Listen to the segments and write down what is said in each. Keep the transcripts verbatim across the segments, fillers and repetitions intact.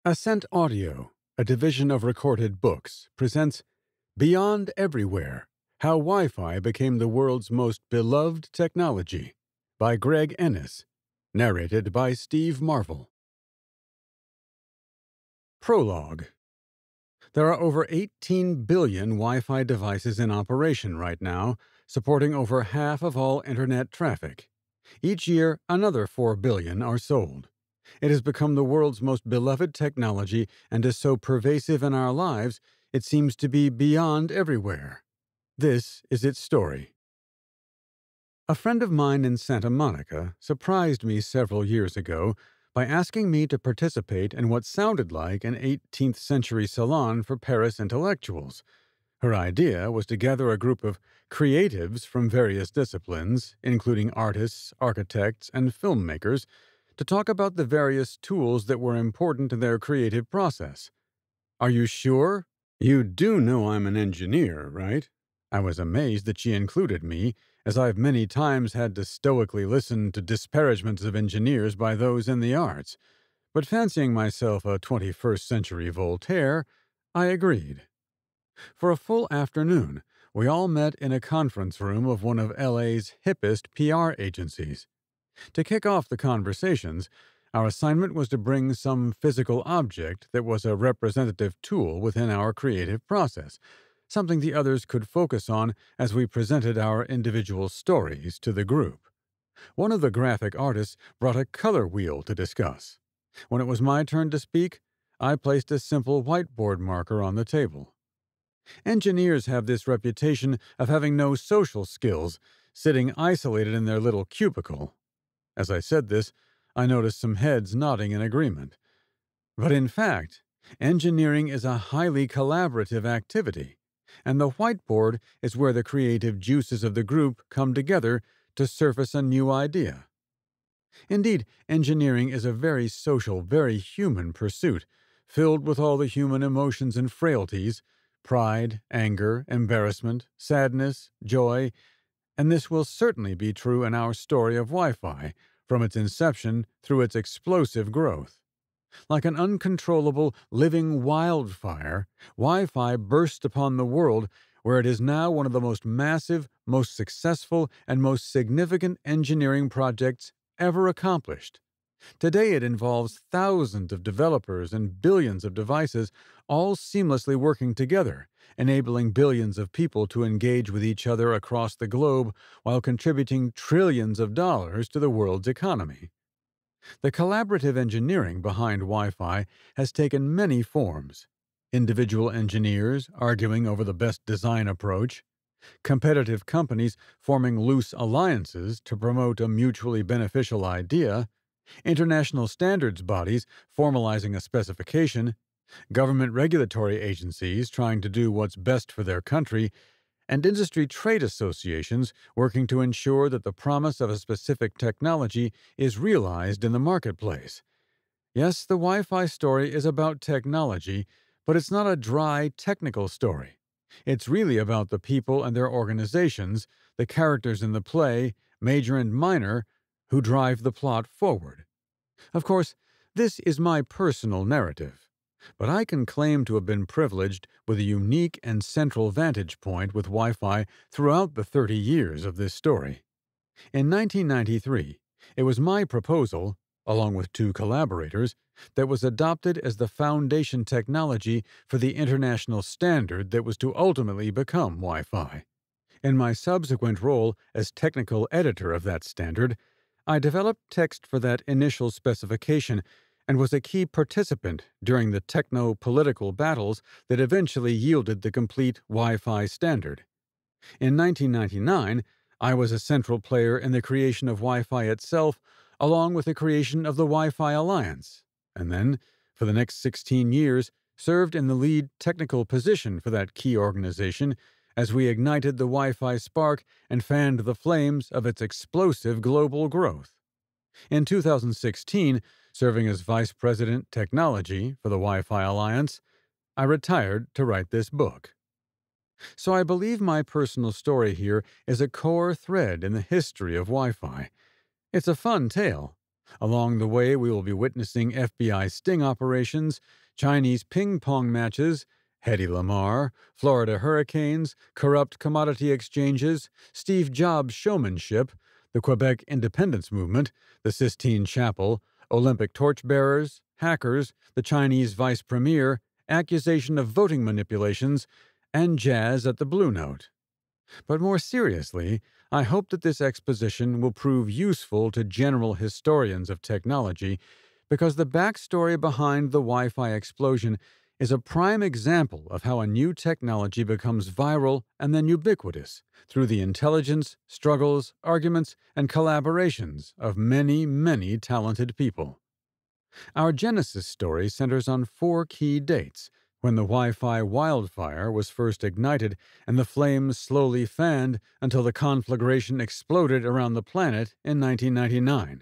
Ascent Audio, a division of Recorded Books, presents Beyond Everywhere, How Wi-Fi Became the World's Most Beloved Technology by Greg Ennis, narrated by Steve Marvel. Prologue. There are over eighteen billion Wi-Fi devices in operation right now, supporting over half of all Internet traffic. Each year, another four billion are sold. It has become the world's most beloved technology and is so pervasive in our lives, it seems to be beyond everywhere. This is its story. A friend of mine in Santa Monica surprised me several years ago by asking me to participate in what sounded like an eighteenth century salon for Paris intellectuals. Her idea was to gather a group of creatives from various disciplines, including artists, architects, and filmmakers, to talk about the various tools that were important to their creative process. Are you sure? You do know I'm an engineer, right? I was amazed that she included me, as I've many times had to stoically listen to disparagements of engineers by those in the arts. But fancying myself a twenty-first century Voltaire, I agreed. For a full afternoon, we all met in a conference room of one of L A's hippest P R agencies. To kick off the conversations, our assignment was to bring some physical object that was a representative tool within our creative process, something the others could focus on as we presented our individual stories to the group. One of the graphic artists brought a color wheel to discuss. When it was my turn to speak, I placed a simple whiteboard marker on the table. Engineers have this reputation of having no social skills, sitting isolated in their little cubicle. As I said this, I noticed some heads nodding in agreement. But in fact, engineering is a highly collaborative activity, and the whiteboard is where the creative juices of the group come together to surface a new idea. Indeed, engineering is a very social, very human pursuit, filled with all the human emotions and frailties, pride, anger, embarrassment, sadness, joy, and this will certainly be true in our story of Wi-Fi, from its inception through its explosive growth. Like an uncontrollable, living wildfire, Wi-Fi burst upon the world where it is now one of the most massive, most successful, and most significant engineering projects ever accomplished. Today it involves thousands of developers and billions of devices all seamlessly working together, enabling billions of people to engage with each other across the globe while contributing trillions of dollars to the world's economy. The collaborative engineering behind Wi-Fi has taken many forms. Individual engineers arguing over the best design approach, competitive companies forming loose alliances to promote a mutually beneficial idea, international standards bodies formalizing a specification, government regulatory agencies trying to do what's best for their country, and industry trade associations working to ensure that the promise of a specific technology is realized in the marketplace. Yes, the Wi-Fi story is about technology, but it's not a dry, technical story. It's really about the people and their organizations, the characters in the play, major and minor, who drive the plot forward. Of course, this is my personal narrative, but I can claim to have been privileged with a unique and central vantage point with Wi-Fi throughout the thirty years of this story. In nineteen ninety-three, it was my proposal, along with two collaborators, that was adopted as the foundation technology for the international standard that was to ultimately become Wi-Fi. In my subsequent role as technical editor of that standard, I developed text for that initial specification and was a key participant during the techno-political battles that eventually yielded the complete Wi-Fi standard. In nineteen ninety-nine, I was a central player in the creation of Wi-Fi itself, along with the creation of the Wi-Fi Alliance, and then, for the next sixteen years, served in the lead technical position for that key organization as we ignited the Wi-Fi spark and fanned the flames of its explosive global growth. In two thousand sixteen, serving as Vice President Technology for the Wi-Fi Alliance, I retired to write this book. So I believe my personal story here is a core thread in the history of Wi-Fi. It's a fun tale, Along the way, we will be witnessing F B I sting operations, Chinese ping-pong matches, Hedy Lamarr, Florida hurricanes, corrupt commodity exchanges, Steve Jobs' showmanship, the Quebec independence movement, the Sistine Chapel, Olympic torchbearers, hackers, the Chinese vice premier, accusation of voting manipulations, and jazz at the Blue Note. But more seriously, I hope that this exposition will prove useful to general historians of technology because the backstory behind the Wi-Fi explosion is a prime example of how a new technology becomes viral and then ubiquitous through the intelligence, struggles, arguments, and collaborations of many, many talented people. Our Genesis story centers on four key dates: when the Wi-Fi wildfire was first ignited and the flames slowly fanned until the conflagration exploded around the planet in nineteen ninety-nine.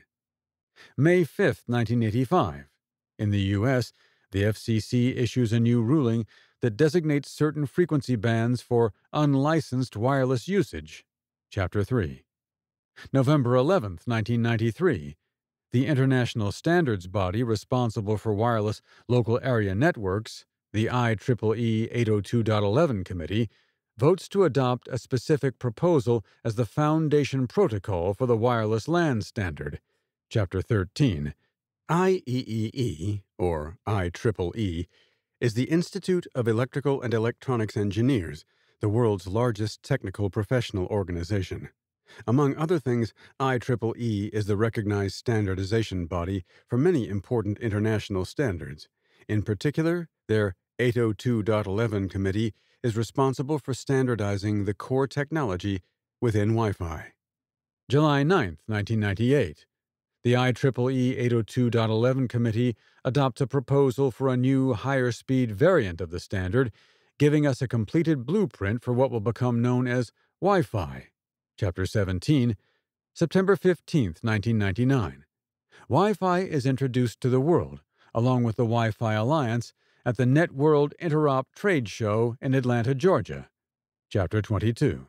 May fifth, nineteen eighty-five. In the U S, the F C C issues a new ruling that designates certain frequency bands for unlicensed wireless usage. Chapter three. November eleventh, nineteen ninety-three. The international standards body responsible for wireless local area networks, the I triple E eight oh two dot eleven Committee, votes to adopt a specific proposal as the foundation protocol for the wireless LAN standard. Chapter thirteen. I E E E, or I triple E, is the Institute of Electrical and Electronics Engineers, the world's largest technical professional organization. Among other things, I triple E is the recognized standardization body for many important international standards. In particular, their eight oh two dot eleven Committee is responsible for standardizing the core technology within Wi-Fi. July ninth, nineteen ninety-eight. The I triple E eight oh two dot eleven Committee adopts a proposal for a new higher-speed variant of the standard, giving us a completed blueprint for what will become known as Wi-Fi. Chapter seventeen. September fifteenth, nineteen ninety-nine. Wi-Fi is introduced to the world, along with the Wi-Fi Alliance, at the NetWorld Interop Trade Show in Atlanta, Georgia. Chapter twenty-two.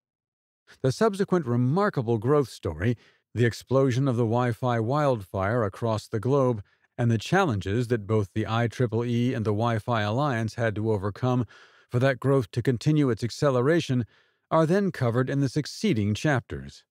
The subsequent remarkable growth story, the explosion of the Wi-Fi wildfire across the globe, and the challenges that both the I triple E and the Wi-Fi Alliance had to overcome for that growth to continue its acceleration, are then covered in the succeeding chapters.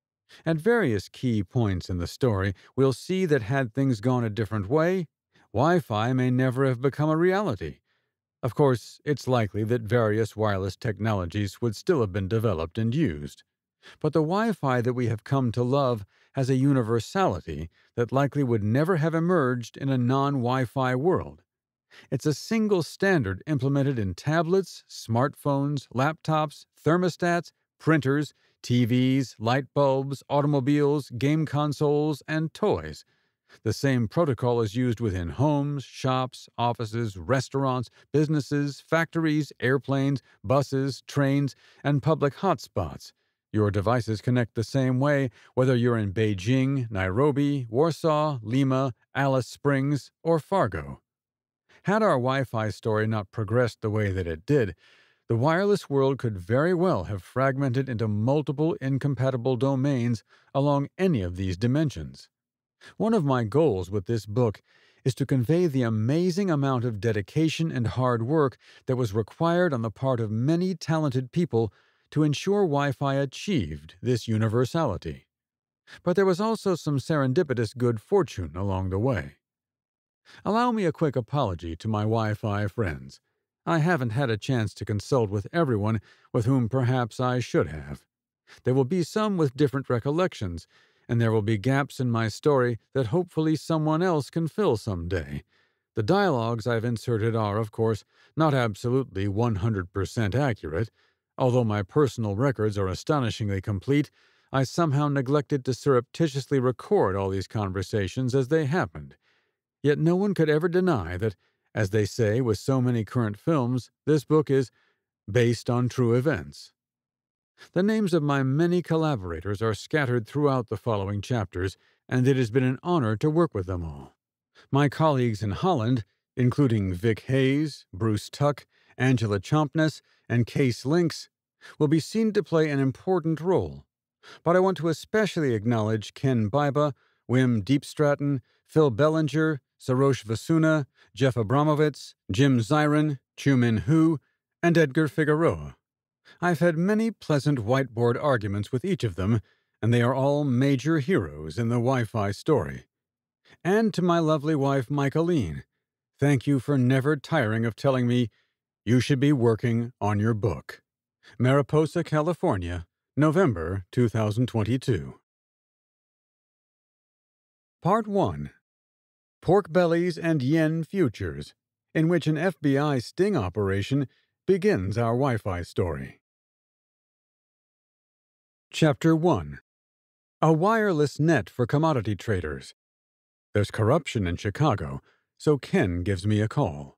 At various key points in the story, we'll see that had things gone a different way, Wi-Fi may never have become a reality. Of course, it's likely that various wireless technologies would still have been developed and used. But the Wi-Fi that we have come to love has a universality that likely would never have emerged in a non-Wi-Fi world. It's a single standard implemented in tablets, smartphones, laptops, thermostats, printers, T Vs, light bulbs, automobiles, game consoles, and toys. The same protocol is used within homes, shops, offices, restaurants, businesses, factories, airplanes, buses, trains, and public hotspots. Your devices connect the same way whether you're in Beijing, Nairobi, Warsaw, Lima, Alice Springs, or Fargo. Had our Wi-Fi story not progressed the way that it did, the wireless world could very well have fragmented into multiple incompatible domains along any of these dimensions. One of my goals with this book is to convey the amazing amount of dedication and hard work that was required on the part of many talented people to ensure Wi-Fi achieved this universality. But there was also some serendipitous good fortune along the way. Allow me a quick apology to my Wi-Fi friends. I haven't had a chance to consult with everyone with whom perhaps I should have. There will be some with different recollections, and there will be gaps in my story that hopefully someone else can fill someday. The dialogues I've inserted are, of course, not absolutely one hundred percent accurate. Although my personal records are astonishingly complete, I somehow neglected to surreptitiously record all these conversations as they happened. Yet no one could ever deny that, as they say with so many current films, this book is based on true events. The names of my many collaborators are scattered throughout the following chapters, and it has been an honor to work with them all. My colleagues in Holland, including Vic Hayes, Bruce Tuck, Angela Chompness, and Case Lynx, will be seen to play an important role. But I want to especially acknowledge Ken Biba, Wim Deepstratton, Phil Bellinger, Sarosh Vasuna, Jeff Abramovitz, Jim Zirin, Chumin Hu, and Edgar Figueroa. I've had many pleasant whiteboard arguments with each of them, and they are all major heroes in the Wi-Fi story. And to my lovely wife, Michaeline, thank you for never tiring of telling me you should be working on your book. Mariposa, California, November two thousand twenty-two. Part one. Pork Bellies and Yen Futures, in which an F B I sting operation begins our Wi-Fi story. Chapter one. A wireless net for commodity traders. There's corruption in Chicago, so Ken gives me a call.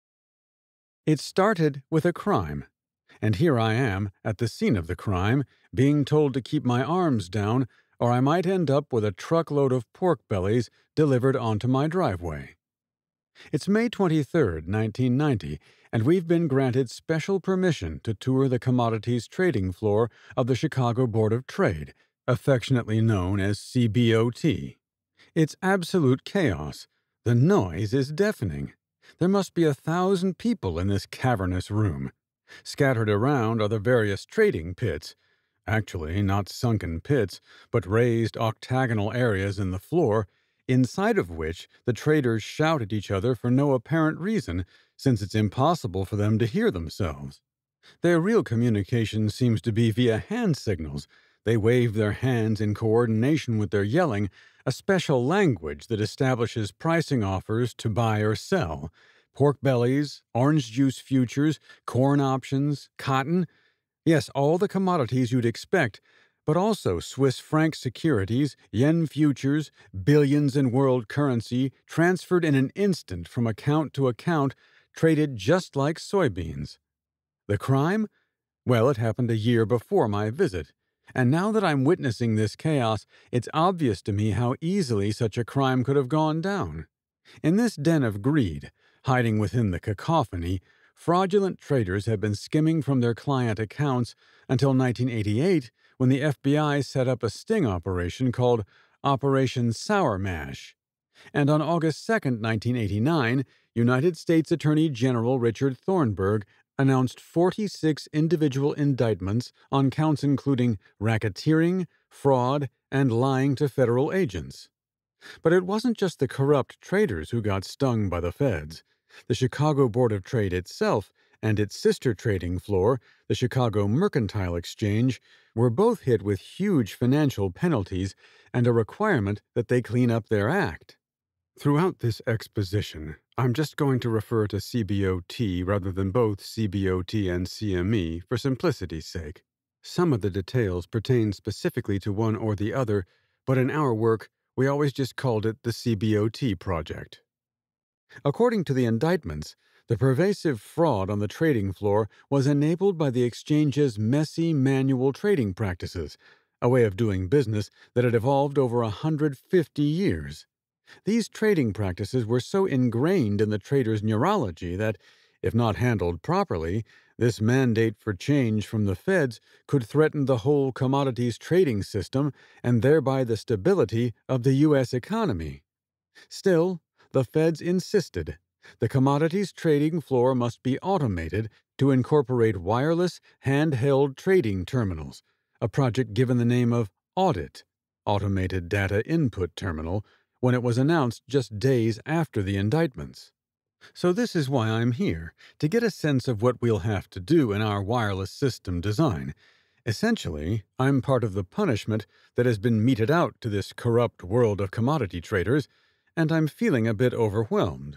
It started with a crime, and here I am at the scene of the crime, being told to keep my arms down, or I might end up with a truckload of pork bellies delivered onto my driveway. It's May twenty-third, nineteen ninety, and we've been granted special permission to tour the commodities trading floor of the Chicago Board of Trade, affectionately known as C B O T. It's absolute chaos. The noise is deafening. There must be a thousand people in this cavernous room. Scattered around are the various trading pits. Actually, not sunken pits, but raised octagonal areas in the floor, inside of which the traders shout at each other for no apparent reason, since it's impossible for them to hear themselves. Their real communication seems to be via hand signals. They wave their hands in coordination with their yelling, a special language that establishes pricing offers to buy or sell. Pork bellies, orange juice futures, corn options, cotton. Yes, all the commodities you'd expect, but also Swiss franc securities, yen futures, billions in world currency, transferred in an instant from account to account, traded just like soybeans. The crime? Well, it happened a year before my visit. And now that I'm witnessing this chaos, it's obvious to me how easily such a crime could have gone down. In this den of greed, hiding within the cacophony, fraudulent traders have been skimming from their client accounts until nineteen eighty-eight, when the F B I set up a sting operation called Operation Sour Mash. And on August second, nineteen eighty-nine, United States Attorney General Richard Thornburg announced forty-six individual indictments on counts including racketeering, fraud, and lying to federal agents. But it wasn't just the corrupt traders who got stung by the feds. The Chicago Board of Trade itself and its sister trading floor, the Chicago Mercantile Exchange, were both hit with huge financial penalties and a requirement that they clean up their act. Throughout this exposition, I'm just going to refer to C B O T rather than both C B O T and C M E for simplicity's sake. Some of the details pertain specifically to one or the other, but in our work, we always just called it the C B O T project. According to the indictments, the pervasive fraud on the trading floor was enabled by the exchange's messy manual trading practices, a way of doing business that had evolved over one hundred fifty years. These trading practices were so ingrained in the traders' neurology that, if not handled properly, this mandate for change from the feds could threaten the whole commodities trading system and thereby the stability of the U S economy. Still, the feds insisted the commodities trading floor must be automated to incorporate wireless, handheld trading terminals, a project given the name of AUDIT, Automated Data Input Terminal, when it was announced just days after the indictments. So this is why I'm here, to get a sense of what we'll have to do in our wireless system design. Essentially, I'm part of the punishment that has been meted out to this corrupt world of commodity traders, and I'm feeling a bit overwhelmed.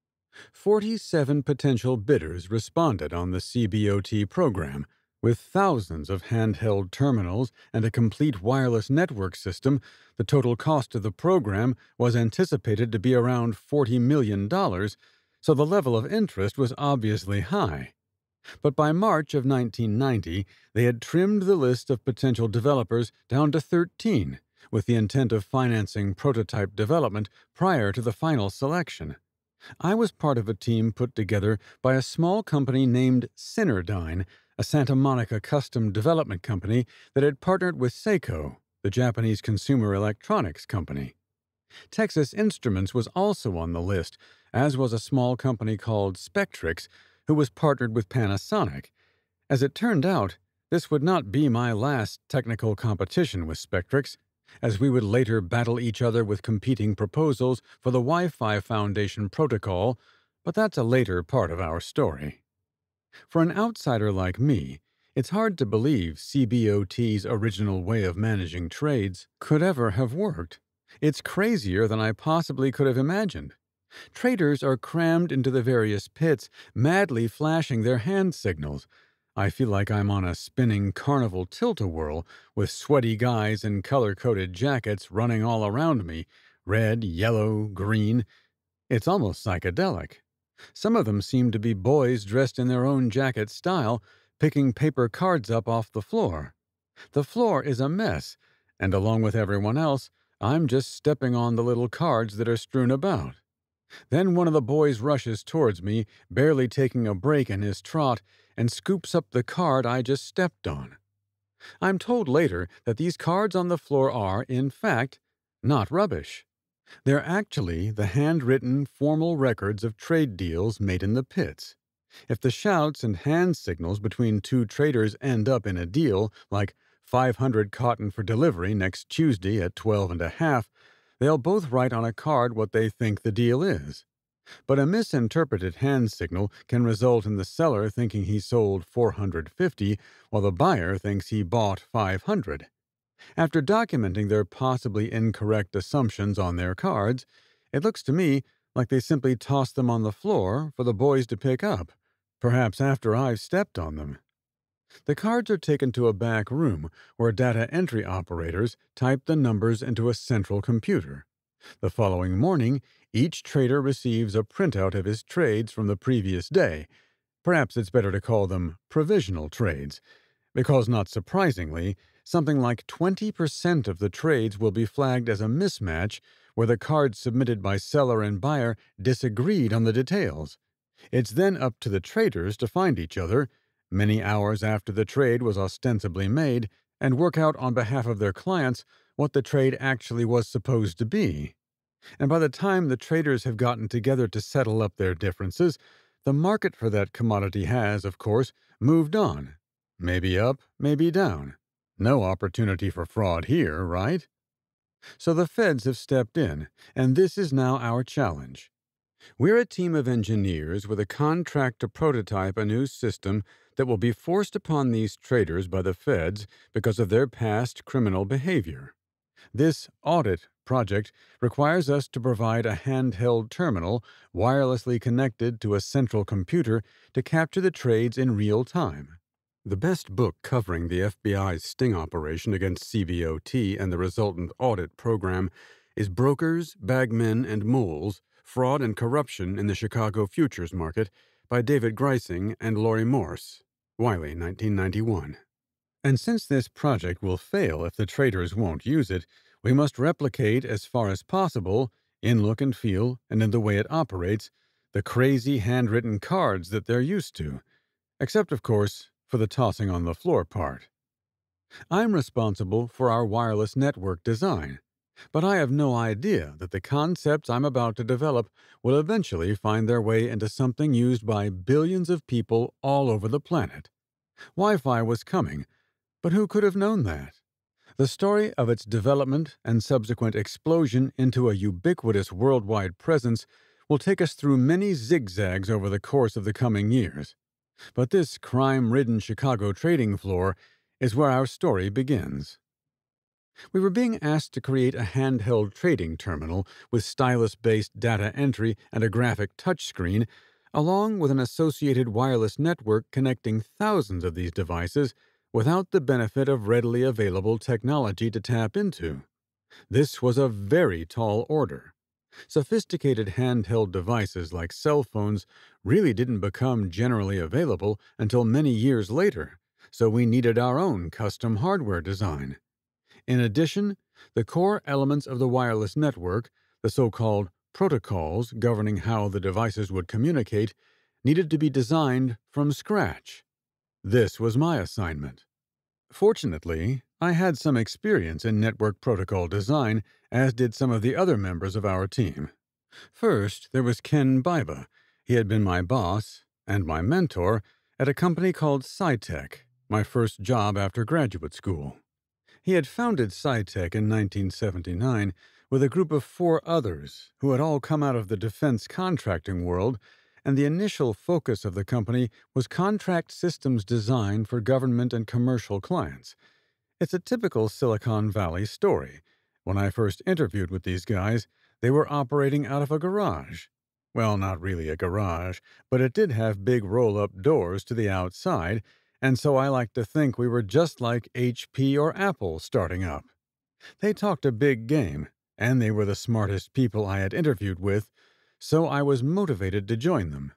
Forty-seven potential bidders responded on the C B O T program. With thousands of handheld terminals and a complete wireless network system, the total cost of the program was anticipated to be around forty million dollars, so the level of interest was obviously high. But by March of nineteen ninety, they had trimmed the list of potential developers down to thirteen, with the intent of financing prototype development prior to the final selection. I was part of a team put together by a small company named Cinerdyne, a Santa Monica custom development company that had partnered with Seiko, the Japanese consumer electronics company. Texas Instruments was also on the list, as was a small company called Spectrix, who was partnered with Panasonic. As it turned out, this would not be my last technical competition with Spectrix, as we would later battle each other with competing proposals for the Wi-Fi Foundation protocol, but that's a later part of our story. For an outsider like me, it's hard to believe C B O T's original way of managing trades could ever have worked. It's crazier than I possibly could have imagined. Traders are crammed into the various pits, madly flashing their hand signals. I feel like I'm on a spinning carnival tilt-a-whirl with sweaty guys in color-coded jackets running all around me, red, yellow, green. It's almost psychedelic. Some of them seem to be boys dressed in their own jacket style, picking paper cards up off the floor. The floor is a mess, and along with everyone else, I'm just stepping on the little cards that are strewn about. Then one of the boys rushes towards me, barely taking a break in his trot, and scoops up the card I just stepped on. I'm told later that these cards on the floor are, in fact, not rubbish. They're actually the handwritten, formal records of trade deals made in the pits. If the shouts and hand signals between two traders end up in a deal, like five hundred cotton for delivery next Tuesday at twelve and a half, they'll both write on a card what they think the deal is. But a misinterpreted hand signal can result in the seller thinking he sold four hundred fifty, while the buyer thinks he bought five hundred. After documenting their possibly incorrect assumptions on their cards, it looks to me like they simply toss them on the floor for the boys to pick up, perhaps after I've stepped on them. The cards are taken to a back room where data entry operators type the numbers into a central computer. The following morning, each trader receives a printout of his trades from the previous day. Perhaps it's better to call them provisional trades, because not surprisingly, something like twenty percent of the trades will be flagged as a mismatch where the cards submitted by seller and buyer disagreed on the details. It's then up to the traders to find each other, many hours after the trade was ostensibly made, and work out on behalf of their clients what the trade actually was supposed to be. And by the time the traders have gotten together to settle up their differences, the market for that commodity has, of course, moved on. Maybe up, maybe down. No opportunity for fraud here, right? So the feds have stepped in, and this is now our challenge. We're a team of engineers with a contract to prototype a new system that will be forced upon these traders by the feds because of their past criminal behavior. This audit project requires us to provide a handheld terminal wirelessly connected to a central computer to capture the trades in real time. The best book covering the F B I's sting operation against C B O T and the resultant audit program is Brokers, Bagmen, and Moles, Fraud and Corruption in the Chicago Futures Market by David Greising and Laurie Morse, Wiley, nineteen ninety-one. And since this project will fail if the traders won't use it, we must replicate as far as possible, in look and feel and in the way it operates, the crazy handwritten cards that they're used to, except, of course, for the tossing on the floor part. I'm responsible for our wireless network design, but I have no idea that the concepts I'm about to develop will eventually find their way into something used by billions of people all over the planet. Wi-Fi was coming, but who could have known that? The story of its development and subsequent explosion into a ubiquitous worldwide presence will take us through many zigzags over the course of the coming years. But this crime-ridden Chicago trading floor is where our story begins. We were being asked to create a handheld trading terminal with stylus-based data entry and a graphic touchscreen, along with an associated wireless network connecting thousands of these devices without the benefit of readily available technology to tap into. This was a very tall order. Sophisticated handheld devices like cell phones really didn't become generally available until many years later, so we needed our own custom hardware design. In addition, the core elements of the wireless network, the so-called protocols governing how the devices would communicate, needed to be designed from scratch. This was my assignment. Fortunately, I had some experience in network protocol design, as did some of the other members of our team. First, there was Ken Biba. He had been my boss and my mentor at a company called SciTech, my first job after graduate school. He had founded SciTech in nineteen seventy-nine with a group of four others who had all come out of the defense contracting world, and the initial focus of the company was contract systems design for government and commercial clients. It's a typical Silicon Valley story. When I first interviewed with these guys, they were operating out of a garage. Well, not really a garage, but it did have big roll-up doors to the outside, and so I like to think we were just like H P or Apple starting up. They talked a big game, and they were the smartest people I had interviewed with, so I was motivated to join them.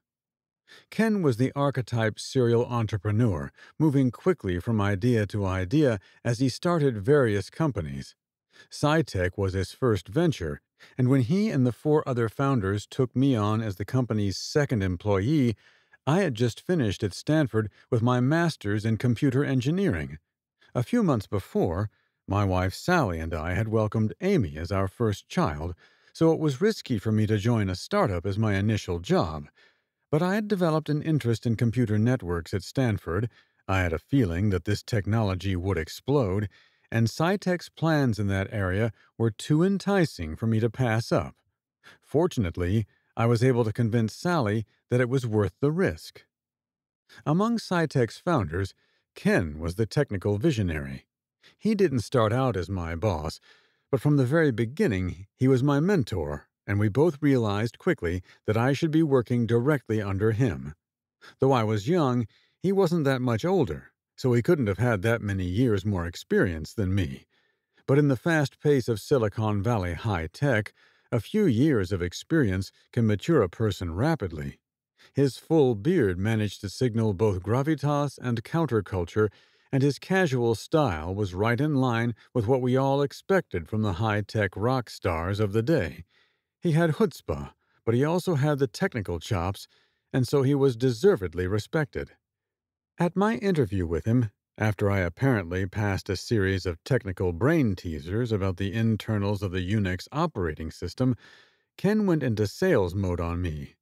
Ken was the archetype serial entrepreneur, moving quickly from idea to idea as he started various companies. SciTech was his first venture, and when he and the four other founders took me on as the company's second employee, I had just finished at Stanford with my master's in computer engineering. A few months before, my wife Sally and I had welcomed Amy as our first child, so it was risky for me to join a startup as my initial job. But I had developed an interest in computer networks at Stanford. I had a feeling that this technology would explode, and SciTech's plans in that area were too enticing for me to pass up. Fortunately, I was able to convince Sally that it was worth the risk. Among SciTech's founders, Ken was the technical visionary. He didn't start out as my boss, but from the very beginning he was my mentor, and we both realized quickly that I should be working directly under him. Though I was young, he wasn't that much older, so he couldn't have had that many years more experience than me. But in the fast pace of Silicon Valley high tech, a few years of experience can mature a person rapidly. His full beard managed to signal both gravitas and counterculture, and his casual style was right in line with what we all expected from the high-tech rock stars of the day. He had chutzpah, but he also had the technical chops, and so he was deservedly respected. At my interview with him, after I apparently passed a series of technical brain teasers about the internals of the Unix operating system, Ken went into sales mode on me.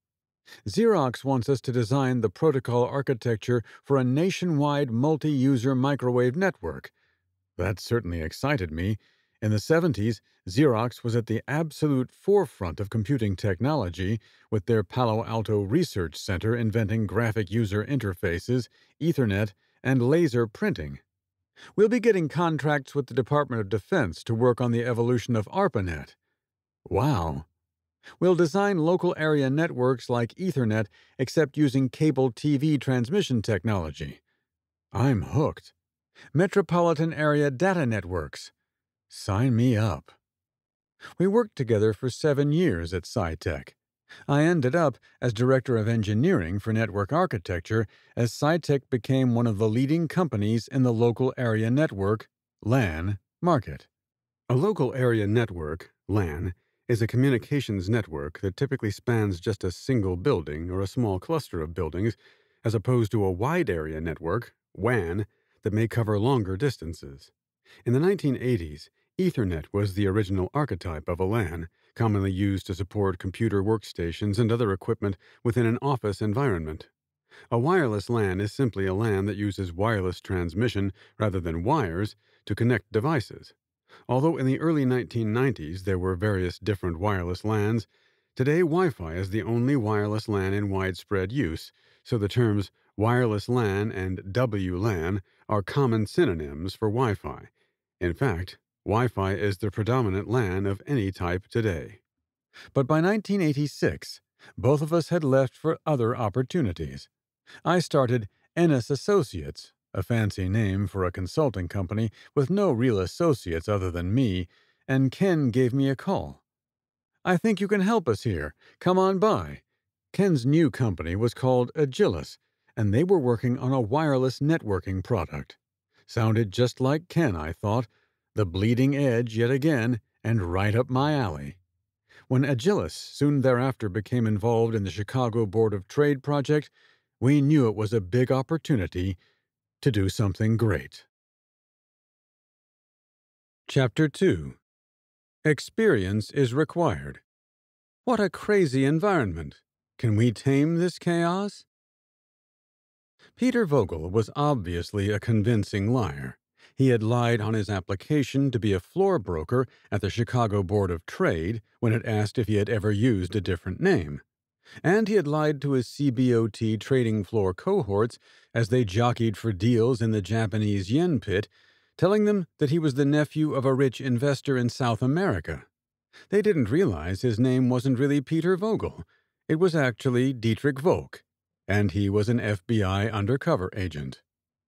Xerox wants us to design the protocol architecture for a nationwide multi-user microwave network. That certainly excited me. In the seventies, Xerox was at the absolute forefront of computing technology, with their Palo Alto Research Center inventing graphic user interfaces, Ethernet, and laser printing. We'll be getting contracts with the Department of Defense to work on the evolution of ARPANET. Wow! We'll design local area networks like Ethernet, except using cable T V transmission technology. I'm hooked. Metropolitan area data networks. Sign me up. We worked together for seven years at SciTech. I ended up as Director of Engineering for Network Architecture as SciTech became one of the leading companies in the local area network, LAN, market. A local area network, LAN, is a communications network that typically spans just a single building or a small cluster of buildings, as opposed to a wide area network, WAN, that may cover longer distances. In the nineteen eighties, Ethernet was the original archetype of a LAN, commonly used to support computer workstations and other equipment within an office environment. A wireless LAN is simply a LAN that uses wireless transmission rather than wires to connect devices. Although in the early nineteen nineties there were various different wireless LANs, today Wi-Fi is the only wireless LAN in widespread use, so the terms wireless LAN and W LAN are common synonyms for Wi-Fi. In fact, Wi-Fi is the predominant LAN of any type today. But by nineteen eighty-six, both of us had left for other opportunities. I started Ennis Associates, a fancy name for a consulting company with no real associates other than me, and Ken gave me a call. "I think you can help us here. Come on by." Ken's new company was called Agilis, and they were working on a wireless networking product. Sounded just like Ken, I thought. The bleeding edge yet again, and right up my alley. When Agilis soon thereafter became involved in the Chicago Board of Trade project, we knew it was a big opportunity to do something great. Chapter two. Experience is required. What a crazy environment. Can we tame this chaos? Peter Vogel was obviously a convincing liar. He had lied on his application to be a floor broker at the Chicago Board of Trade when it asked if he had ever used a different name. And he had lied to his C B O T trading floor cohorts as they jockeyed for deals in the Japanese yen pit, telling them that he was the nephew of a rich investor in South America. They didn't realize his name wasn't really Peter Vogel. It was actually Dietrich Volk, and he was an F B I undercover agent.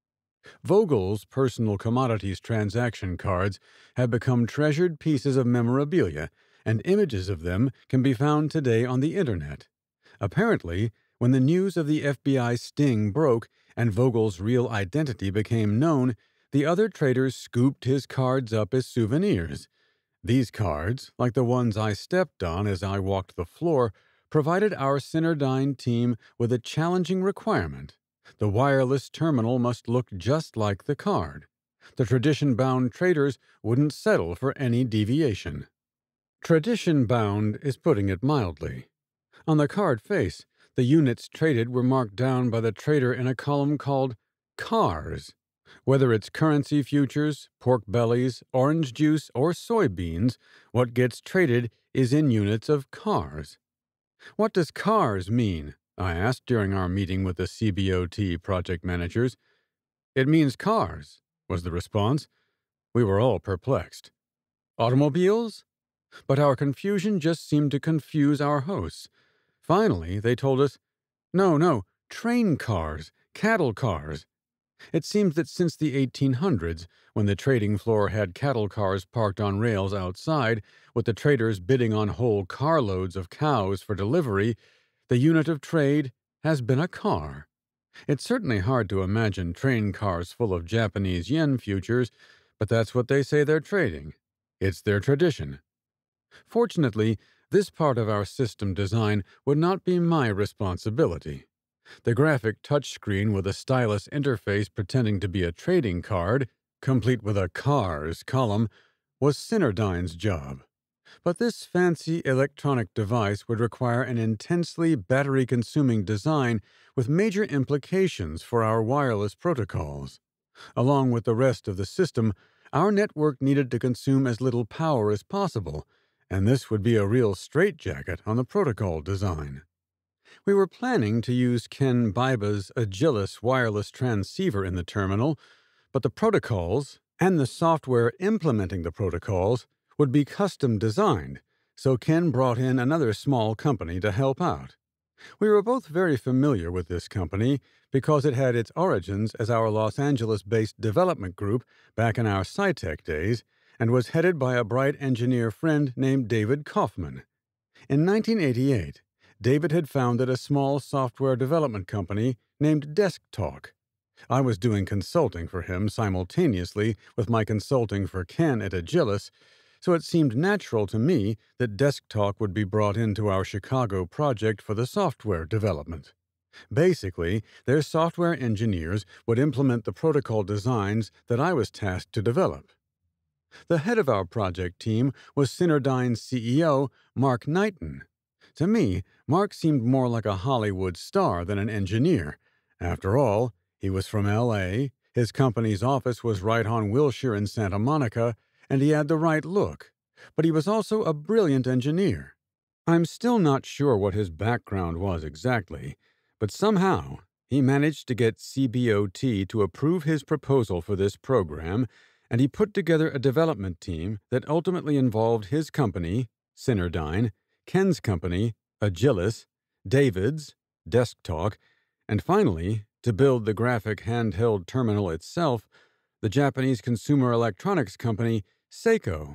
Vogel's personal commodities transaction cards have become treasured pieces of memorabilia, and images of them can be found today on the Internet. Apparently, when the news of the F B I sting broke and Vogel's real identity became known, the other traders scooped his cards up as souvenirs. These cards, like the ones I stepped on as I walked the floor, provided our Synonymous team with a challenging requirement. The wireless terminal must look just like the card. The tradition-bound traders wouldn't settle for any deviation. Tradition-bound is putting it mildly. On the card face, the units traded were marked down by the trader in a column called Cars. Whether it's currency futures, pork bellies, orange juice, or soybeans, what gets traded is in units of cars. What does cars mean? I asked during our meeting with the C B O T project managers. It means cars, was the response. We were all perplexed. Automobiles? But our confusion just seemed to confuse our hosts. Finally, they told us, no, no, train cars, cattle cars. It seems that since the eighteen hundreds, when the trading floor had cattle cars parked on rails outside, with the traders bidding on whole carloads of cows for delivery, the unit of trade has been a car. It's certainly hard to imagine train cars full of Japanese yen futures, but that's what they say they're trading. It's their tradition. Fortunately, this part of our system design would not be my responsibility. The graphic touchscreen with a stylus interface pretending to be a trading card, complete with a Cars column, was Synonymous's job. But this fancy electronic device would require an intensely battery-consuming design with major implications for our wireless protocols. Along with the rest of the system, our network needed to consume as little power as possible, and this would be a real straitjacket on the protocol design. We were planning to use Ken Biba's Agilis wireless transceiver in the terminal, but the protocols and the software implementing the protocols would be custom designed, so Ken brought in another small company to help out. We were both very familiar with this company because it had its origins as our Los Angeles-based development group back in our SciTech days and was headed by a bright engineer friend named David Kaufman. In nineteen eighty-eight, David had founded a small software development company named DeskTalk. I was doing consulting for him simultaneously with my consulting for Ken at Agilis, so it seemed natural to me that DeskTalk would be brought into our Chicago project for the software development. Basically, their software engineers would implement the protocol designs that I was tasked to develop. The head of our project team was Synonymous's C E O, Mark Knighton. To me, Mark seemed more like a Hollywood star than an engineer. After all, he was from L A, his company's office was right on Wilshire in Santa Monica, and he had the right look. But he was also a brilliant engineer. I'm still not sure what his background was exactly, but somehow he managed to get C B O T to approve his proposal for this program, and he put together a development team that ultimately involved his company, Synonymus, Ken's company, Agilis, David's, DeskTalk, and finally, to build the graphic handheld terminal itself, the Japanese consumer electronics company, Seiko.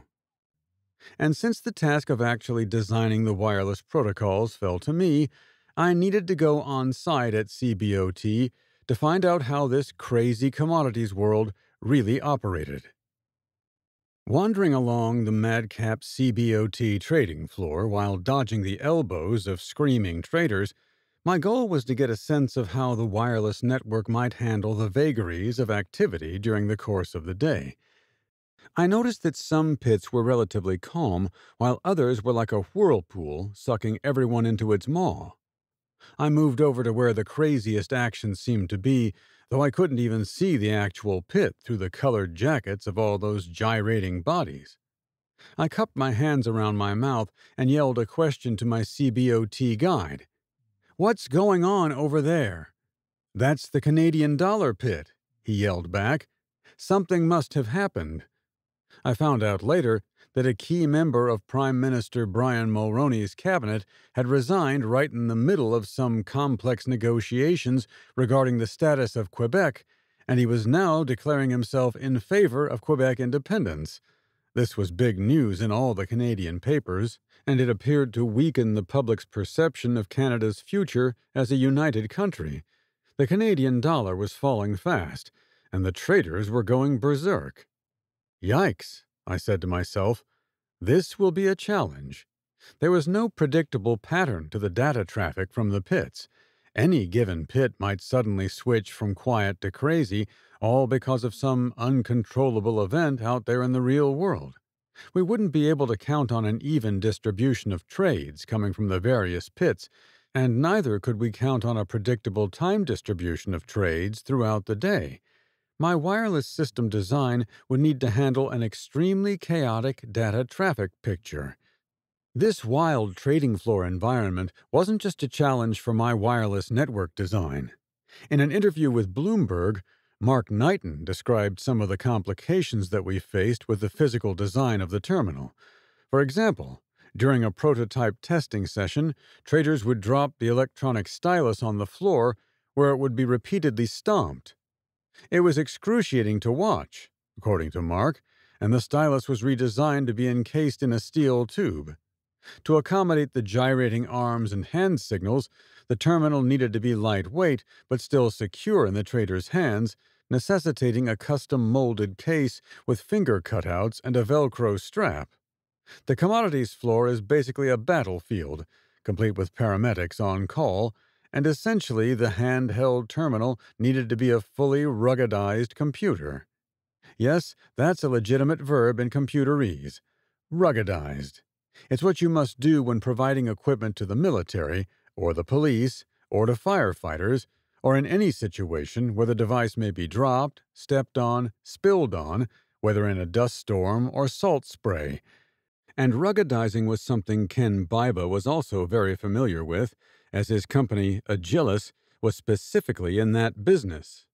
And since the task of actually designing the wireless protocols fell to me, I needed to go on site at C B O T to find out how this crazy commodities world really operated. Wandering along the madcap C B O T trading floor while dodging the elbows of screaming traders, my goal was to get a sense of how the wireless network might handle the vagaries of activity during the course of the day. I noticed that some pits were relatively calm, while others were like a whirlpool, sucking everyone into its maw. I moved over to where the craziest action seemed to be, though I couldn't even see the actual pit through the colored jackets of all those gyrating bodies. I cupped my hands around my mouth and yelled a question to my C B O T guide. "What's going on over there?" "That's the Canadian dollar pit," he yelled back. "Something must have happened." I found out later that a key member of Prime Minister Brian Mulroney's cabinet had resigned right in the middle of some complex negotiations regarding the status of Quebec, and he was now declaring himself in favor of Quebec independence. This was big news in all the Canadian papers, and it appeared to weaken the public's perception of Canada's future as a united country. The Canadian dollar was falling fast, and the traders were going berserk. Yikes, I said to myself. This will be a challenge. There was no predictable pattern to the data traffic from the pits. Any given pit might suddenly switch from quiet to crazy, all because of some uncontrollable event out there in the real world. We wouldn't be able to count on an even distribution of trades coming from the various pits, and neither could we count on a predictable time distribution of trades throughout the day. My wireless system design would need to handle an extremely chaotic data traffic picture. This wild trading floor environment wasn't just a challenge for my wireless network design. In an interview with Bloomberg, Mark Knighton described some of the complications that we faced with the physical design of the terminal. For example, during a prototype testing session, traders would drop the electronic stylus on the floor where it would be repeatedly stomped. It was excruciating to watch, according to Mark, and the stylus was redesigned to be encased in a steel tube. To accommodate the gyrating arms and hand signals, the terminal needed to be lightweight but still secure in the trader's hands, necessitating a custom-molded case with finger cutouts and a Velcro strap. The commodities floor is basically a battlefield, complete with paramedics on call, and essentially the handheld terminal needed to be a fully ruggedized computer. Yes, that's a legitimate verb in computerese. Ruggedized. It's what you must do when providing equipment to the military, or the police, or to firefighters, or in any situation where the device may be dropped, stepped on, spilled on, whether in a dust storm or salt spray. And ruggedizing was something Ken Biba was also very familiar with, as his company, Agilis, was specifically in that business.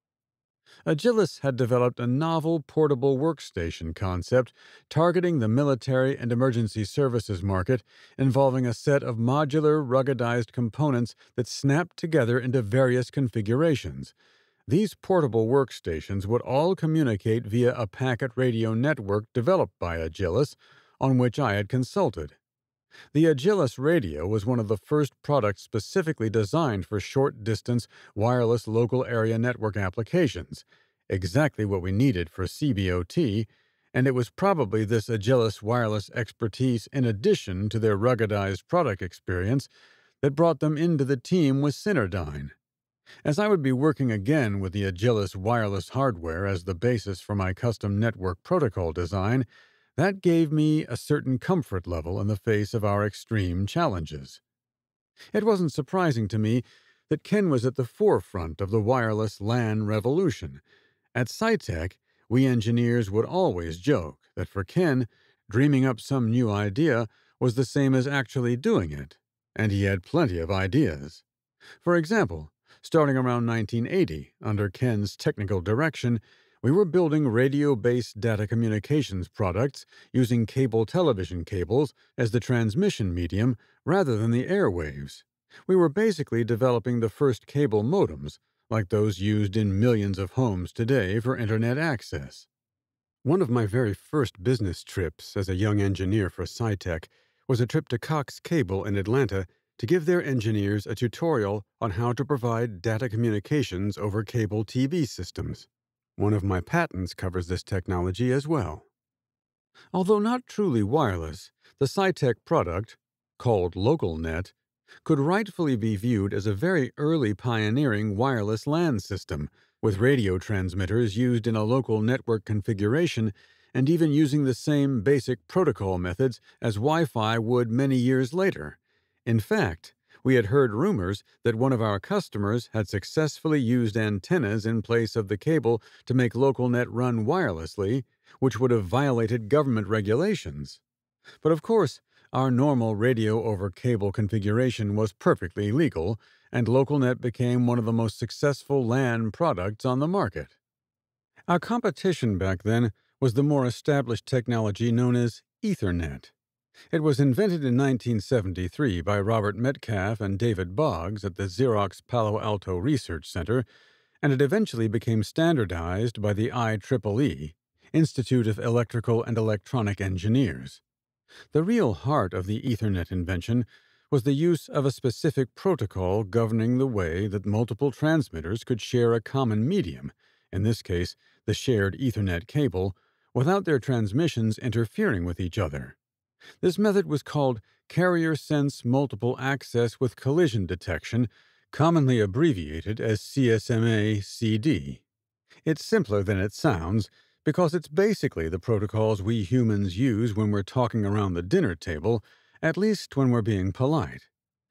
Agilis had developed a novel portable workstation concept targeting the military and emergency services market, involving a set of modular, ruggedized components that snapped together into various configurations. These portable workstations would all communicate via a packet radio network developed by Agilis, on which I had consulted. The Agilis radio was one of the first products specifically designed for short-distance wireless local area network applications, exactly what we needed for C B O T, and it was probably this Agilis wireless expertise in addition to their ruggedized product experience that brought them into the team with Cinerdyne. As I would be working again with the Agilis wireless hardware as the basis for my custom network protocol design, that gave me a certain comfort level in the face of our extreme challenges. It wasn't surprising to me that Ken was at the forefront of the wireless LAN revolution. At SciTech, we engineers would always joke that for Ken, dreaming up some new idea was the same as actually doing it, and he had plenty of ideas. For example, starting around nineteen eighty, under Ken's technical direction, we were building radio-based data communications products using cable television cables as the transmission medium rather than the airwaves. We were basically developing the first cable modems, like those used in millions of homes today for Internet access. One of my very first business trips as a young engineer for SciTech was a trip to Cox Cable in Atlanta to give their engineers a tutorial on how to provide data communications over cable T V systems. One of my patents covers this technology as well. Although not truly wireless, the SciTech product, called LocalNet, could rightfully be viewed as a very early pioneering wireless LAN system, with radio transmitters used in a local network configuration and even using the same basic protocol methods as Wi-Fi would many years later. In fact, we had heard rumors that one of our customers had successfully used antennas in place of the cable to make local net run wirelessly, which would have violated government regulations. But of course, our normal radio over cable configuration was perfectly legal, and LocalNet became one of the most successful LAN products on the market. Our competition back then was the more established technology known as Ethernet. It was invented in nineteen seventy-three by Robert Metcalf and David Boggs at the Xerox Palo Alto Research Center, and it eventually became standardized by the I triple E, Institute of Electrical and Electronic Engineers. The real heart of the Ethernet invention was the use of a specific protocol governing the way that multiple transmitters could share a common medium, in this case, the shared Ethernet cable, without their transmissions interfering with each other. This method was called Carrier Sense Multiple Access with Collision Detection, commonly abbreviated as C S M A C D. It's simpler than it sounds, because it's basically the protocols we humans use when we're talking around the dinner table, at least when we're being polite.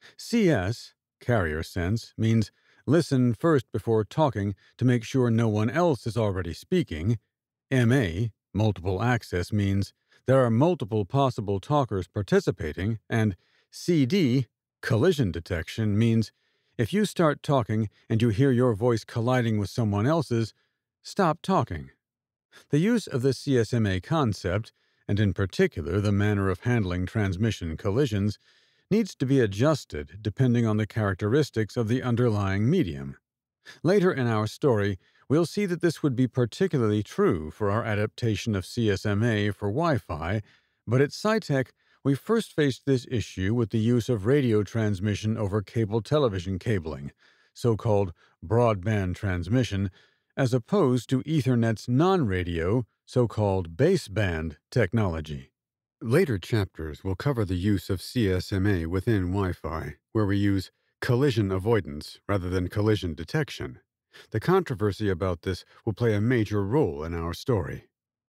C S, carrier sense, means listen first before talking to make sure no one else is already speaking. M A, multiple access, means there are multiple possible talkers participating, and C D, collision detection, means if you start talking and you hear your voice colliding with someone else's, stop talking. The use of the C S M A concept, and in particular the manner of handling transmission collisions, needs to be adjusted depending on the characteristics of the underlying medium. Later in our story, we'll see that this would be particularly true for our adaptation of C S M A for Wi-Fi, but at SciTech, we first faced this issue with the use of radio transmission over cable television cabling, so-called broadband transmission, as opposed to Ethernet's non-radio, so-called baseband technology. Later chapters will cover the use of C S M A within Wi-Fi, where we use collision avoidance rather than collision detection. The controversy about this will play a major role in our story.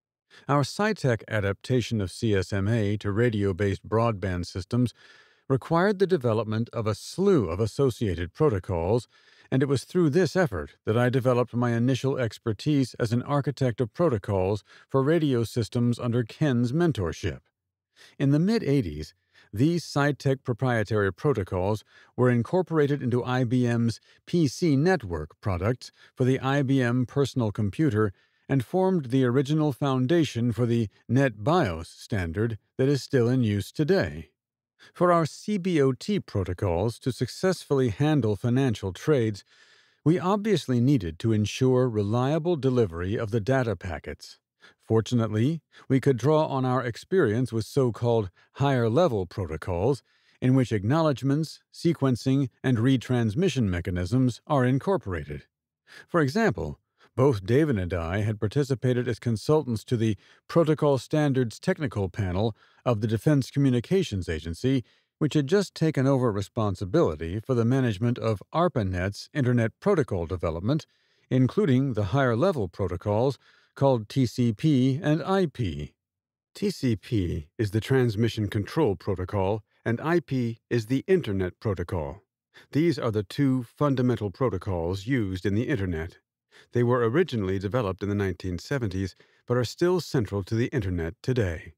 Our SciTech adaptation of C S M A to radio-based broadband systems required the development of a slew of associated protocols, and it was through this effort that I developed my initial expertise as an architect of protocols for radio systems under Ken's mentorship. In the mid-eighties, these SciTech proprietary protocols were incorporated into I B M's P C Network products for the I B M personal computer and formed the original foundation for the NetBIOS standard that is still in use today. For our C B O T protocols to successfully handle financial trades, we obviously needed to ensure reliable delivery of the data packets. Fortunately, we could draw on our experience with so-called higher-level protocols, in which acknowledgments, sequencing, and retransmission mechanisms are incorporated. For example, both David and I had participated as consultants to the Protocol Standards Technical Panel of the Defense Communications Agency, which had just taken over responsibility for the management of ARPANET's Internet Protocol development, including the higher-level protocols called T C P and I P. T C P is the Transmission Control Protocol, and I P is the Internet Protocol. These are the two fundamental protocols used in the Internet. They were originally developed in the nineteen seventies, but are still central to the Internet today.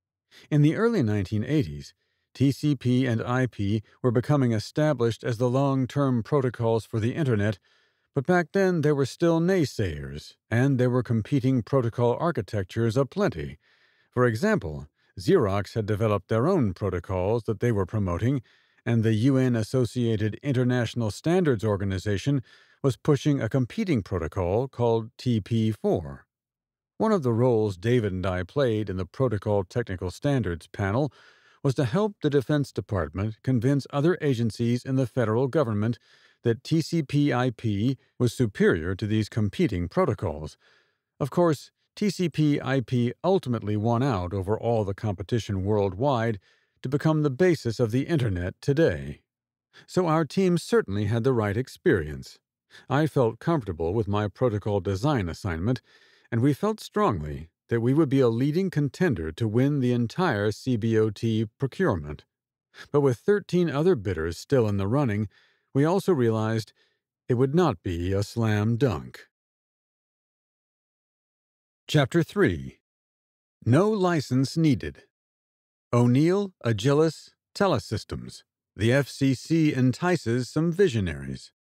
In the early nineteen eighties, T C P and I P were becoming established as the long-term protocols for the Internet, but back then there were still naysayers, and there were competing protocol architectures aplenty. For example, Xerox had developed their own protocols that they were promoting, and the U N-associated International Standards Organization was pushing a competing protocol called T P four. One of the roles David and I played in the Protocol Technical Standards panel was to help the Defense Department convince other agencies in the federal government that T C P I P was superior to these competing protocols. Of course, T C P I P ultimately won out over all the competition worldwide to become the basis of the Internet today. So our team certainly had the right experience. I felt comfortable with my protocol design assignment, and we felt strongly that we would be a leading contender to win the entire C B O T procurement. But with thirteen other bidders still in the running, we also realized it would not be a slam dunk. Chapter three. No License Needed. O'Neill, Agilis, Telesystems. The F C C entices some visionaries.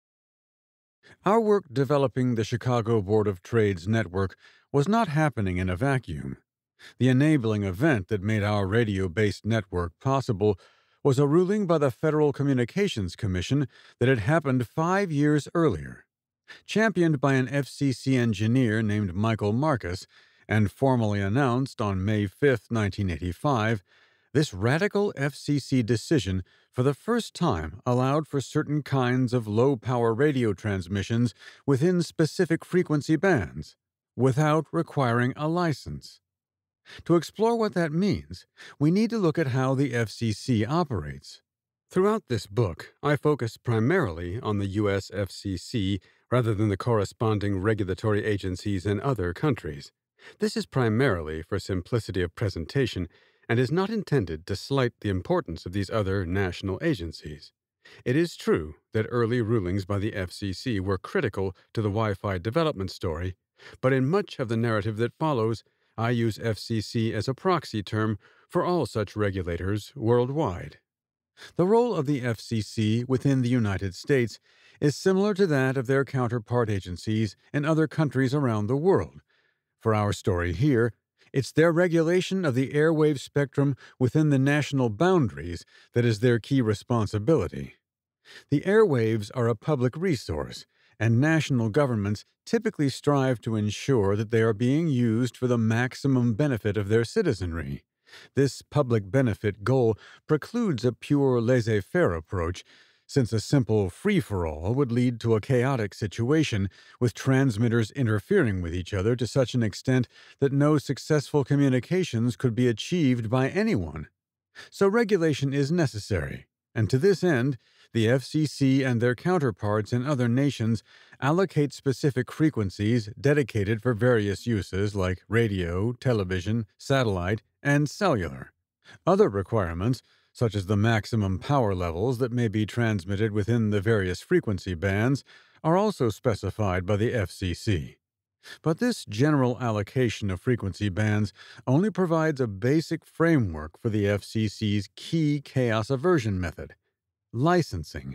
Our work developing the Chicago Board of Trade's network was not happening in a vacuum. The enabling event that made our radio-based network possible was a ruling by the Federal Communications Commission that had happened five years earlier. Championed by an F C C engineer named Michael Marcus and formally announced on May fifth, nineteen eighty-five, this radical F C C decision for the first time allowed for certain kinds of low-power radio transmissions within specific frequency bands, without requiring a license. To explore what that means, we need to look at how the F C C operates. Throughout this book, I focus primarily on the U S F C C rather than the corresponding regulatory agencies in other countries. This is primarily for simplicity of presentation and is not intended to slight the importance of these other national agencies. It is true that early rulings by the F C C were critical to the Wi-Fi development story, but in much of the narrative that follows, I use F C C as a proxy term for all such regulators worldwide. The role of the F C C within the United States is similar to that of their counterpart agencies in other countries around the world. For our story here, it's their regulation of the airwave spectrum within the national boundaries that is their key responsibility. The airwaves are a public resource, and national governments typically strive to ensure that they are being used for the maximum benefit of their citizenry. This public benefit goal precludes a pure laissez-faire approach, since a simple free-for-all would lead to a chaotic situation with transmitters interfering with each other to such an extent that no successful communications could be achieved by anyone. So regulation is necessary, and to this end, the F C C and their counterparts in other nations allocate specific frequencies dedicated for various uses like radio, television, satellite, and cellular. Other requirements, such as the maximum power levels that may be transmitted within the various frequency bands, are also specified by the F C C. But this general allocation of frequency bands only provides a basic framework for the F C C's key chaos aversion method: licensing.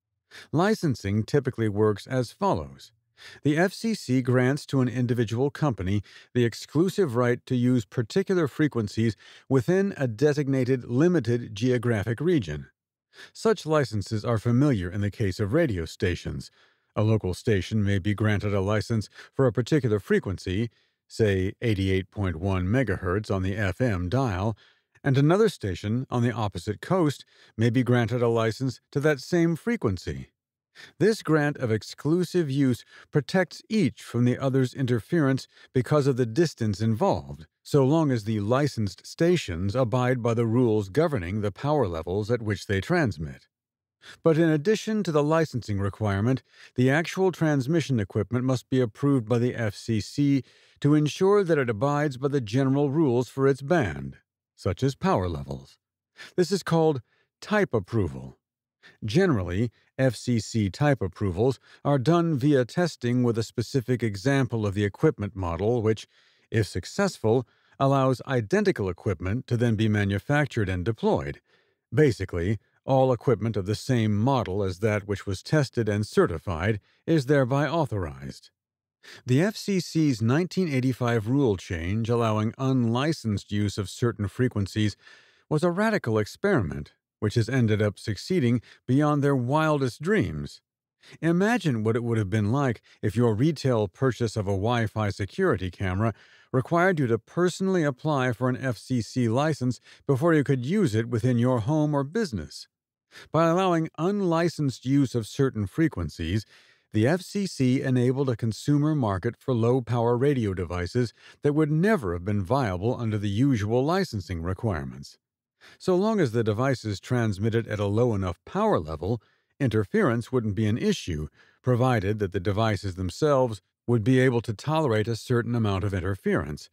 Licensing typically works as follows. The F C C grants to an individual company the exclusive right to use particular frequencies within a designated limited geographic region. Such licenses are familiar in the case of radio stations. A local station may be granted a license for a particular frequency, say eighty-eight point one megahertz on the F M dial, and another station on the opposite coast may be granted a license to that same frequency. This grant of exclusive use protects each from the other's interference because of the distance involved, so long as the licensed stations abide by the rules governing the power levels at which they transmit. But in addition to the licensing requirement, the actual transmission equipment must be approved by the F C C to ensure that it abides by the general rules for its band, such as power levels. This is called type approval. Generally, F C C type approvals are done via testing with a specific example of the equipment model which, if successful, allows identical equipment to then be manufactured and deployed. Basically, all equipment of the same model as that which was tested and certified is thereby authorized. The F C C's nineteen eighty-five rule change allowing unlicensed use of certain frequencies was a radical experiment, which has ended up succeeding beyond their wildest dreams. Imagine what it would have been like if your retail purchase of a Wi-Fi security camera required you to personally apply for an F C C license before you could use it within your home or business. By allowing unlicensed use of certain frequencies, the F C C enabled a consumer market for low-power radio devices that would never have been viable under the usual licensing requirements. So long as the devices transmitted at a low enough power level, interference wouldn't be an issue, provided that the devices themselves would be able to tolerate a certain amount of interference.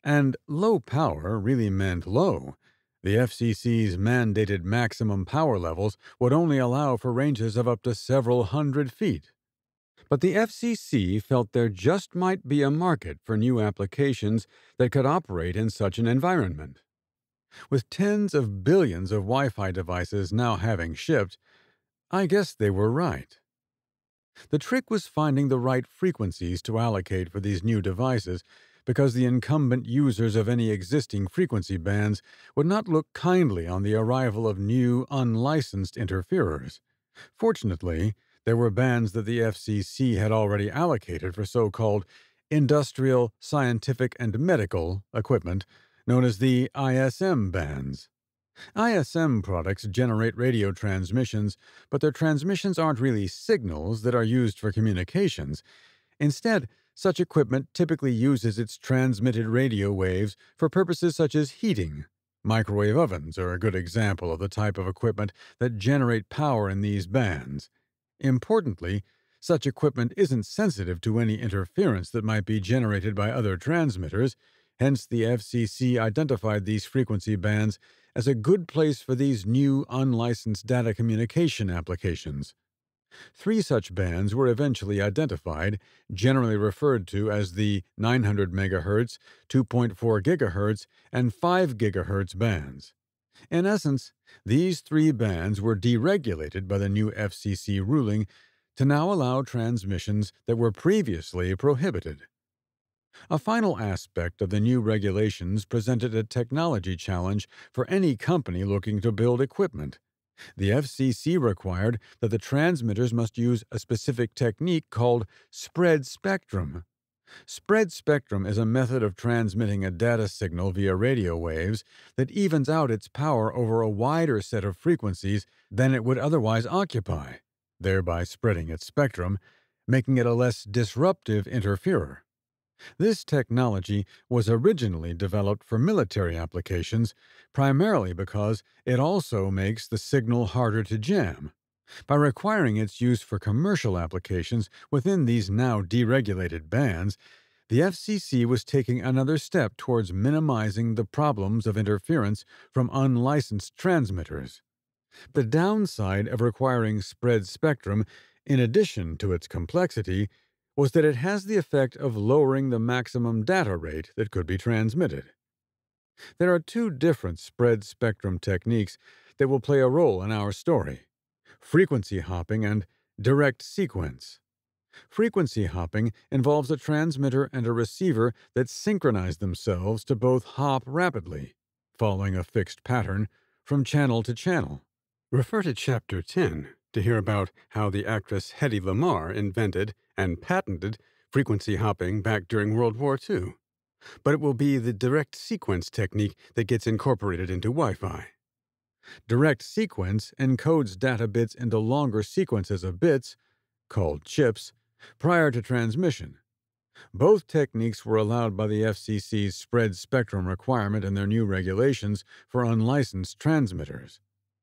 And low power really meant low. The F C C's mandated maximum power levels would only allow for ranges of up to several hundred feet. But the F C C felt there just might be a market for new applications that could operate in such an environment. With tens of billions of Wi-Fi devices now having shipped, I guess they were right. The trick was finding the right frequencies to allocate for these new devices, because the incumbent users of any existing frequency bands would not look kindly on the arrival of new, unlicensed interferers. Fortunately, there were bands that the F C C had already allocated for so-called industrial, scientific, and medical equipment, known as the I S M bands. I S M products generate radio transmissions, but their transmissions aren't really signals that are used for communications. Instead, such equipment typically uses its transmitted radio waves for purposes such as heating. Microwave ovens are a good example of the type of equipment that generate power in these bands. Importantly, such equipment isn't sensitive to any interference that might be generated by other transmitters. Hence, the F C C identified these frequency bands as a good place for these new unlicensed data communication applications. Three such bands were eventually identified, generally referred to as the nine hundred megahertz, two point four gigahertz, and five gigahertz bands. In essence, these three bands were deregulated by the new F C C ruling to now allow transmissions that were previously prohibited. A final aspect of the new regulations presented a technology challenge for any company looking to build equipment. The F C C required that the transmitters must use a specific technique called spread spectrum. Spread spectrum is a method of transmitting a data signal via radio waves that evens out its power over a wider set of frequencies than it would otherwise occupy, thereby spreading its spectrum, making it a less disruptive interferer. This technology was originally developed for military applications, primarily because it also makes the signal harder to jam. By requiring its use for commercial applications within these now deregulated bands, the F C C was taking another step towards minimizing the problems of interference from unlicensed transmitters. The downside of requiring spread spectrum, in addition to its complexity, was that it has the effect of lowering the maximum data rate that could be transmitted. There are two different spread spectrum techniques that will play a role in our story: frequency hopping and direct sequence. Frequency hopping involves a transmitter and a receiver that synchronize themselves to both hop rapidly, following a fixed pattern, from channel to channel. Refer to Chapter ten to hear about how the actress Hedy Lamarr invented and patented frequency hopping back during World War Two. But it will be the direct sequence technique that gets incorporated into Wi-Fi. Direct sequence encodes data bits into longer sequences of bits, called chips, prior to transmission. Both techniques were allowed by the F C C's spread spectrum requirement in their new regulations for unlicensed transmitters.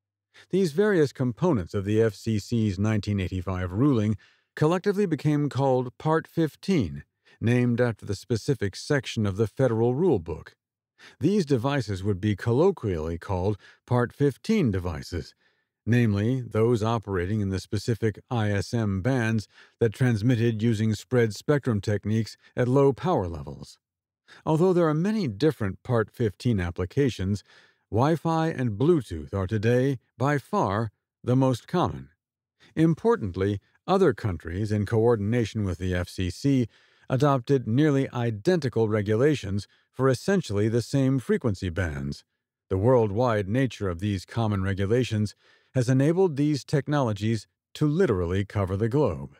These various components of the F C C's nineteen eighty-five ruling collectively became called Part fifteen, named after the specific section of the Federal Rule Book. These devices would be colloquially called Part fifteen devices, namely those operating in the specific I S M bands that transmitted using spread spectrum techniques at low power levels. Although there are many different Part fifteen applications, Wi-Fi and Bluetooth are today, by far, the most common. Importantly, other countries, in coordination with the F C C, adopted nearly identical regulations for essentially the same frequency bands. The worldwide nature of these common regulations has enabled these technologies to literally cover the globe.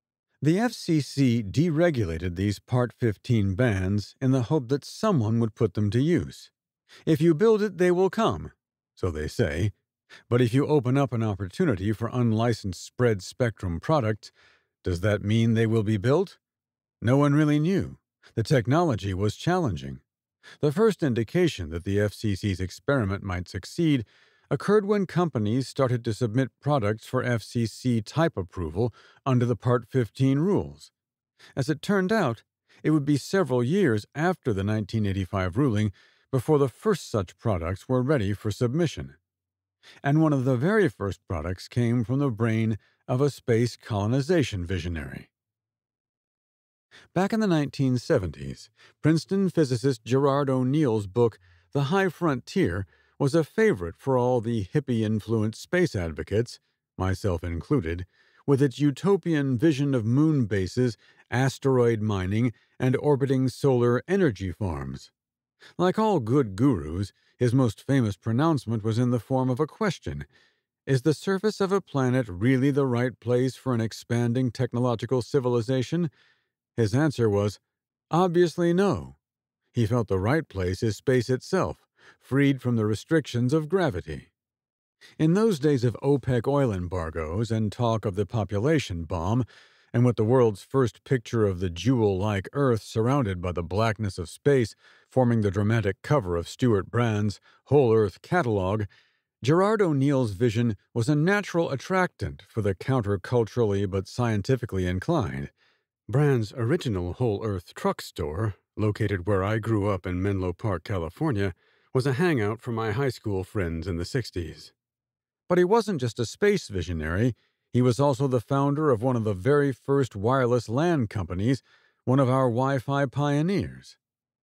The F C C deregulated these Part fifteen bands in the hope that someone would put them to use. If you build it, they will come, so they say. But if you open up an opportunity for unlicensed spread spectrum products, does that mean they will be built? No one really knew. The technology was challenging. The first indication that the F C C's experiment might succeed occurred when companies started to submit products for F C C type approval under the Part fifteen rules. As it turned out, It would be several years after the nineteen eighty-five ruling before the first such products were ready for submission. And one of the very first products came from the brain of a space colonization visionary. Back in the nineteen seventies, Princeton physicist Gerard O'Neill's book, The High Frontier, was a favorite for all the hippie-influenced space advocates, myself included, with its utopian vision of moon bases, asteroid mining, and orbiting solar energy farms. Like all good gurus, his most famous pronouncement was in the form of a question: is the surface of a planet really the right place for an expanding technological civilization? His answer was, obviously no. He felt the right place is space itself, freed from the restrictions of gravity. In those days of OPEC oil embargoes and talk of the population bomb, and with the world's first picture of the jewel-like Earth surrounded by the blackness of space forming the dramatic cover of Stuart Brand's Whole Earth Catalog, Gerard O'Neill's vision was a natural attractant for the counterculturally but scientifically inclined. Brand's original Whole Earth truck store, located where I grew up in Menlo Park, California, was a hangout for my high school friends in the sixties. But he wasn't just a space visionary, he was also the founder of one of the very first wireless LAN companies, one of our Wi-Fi pioneers.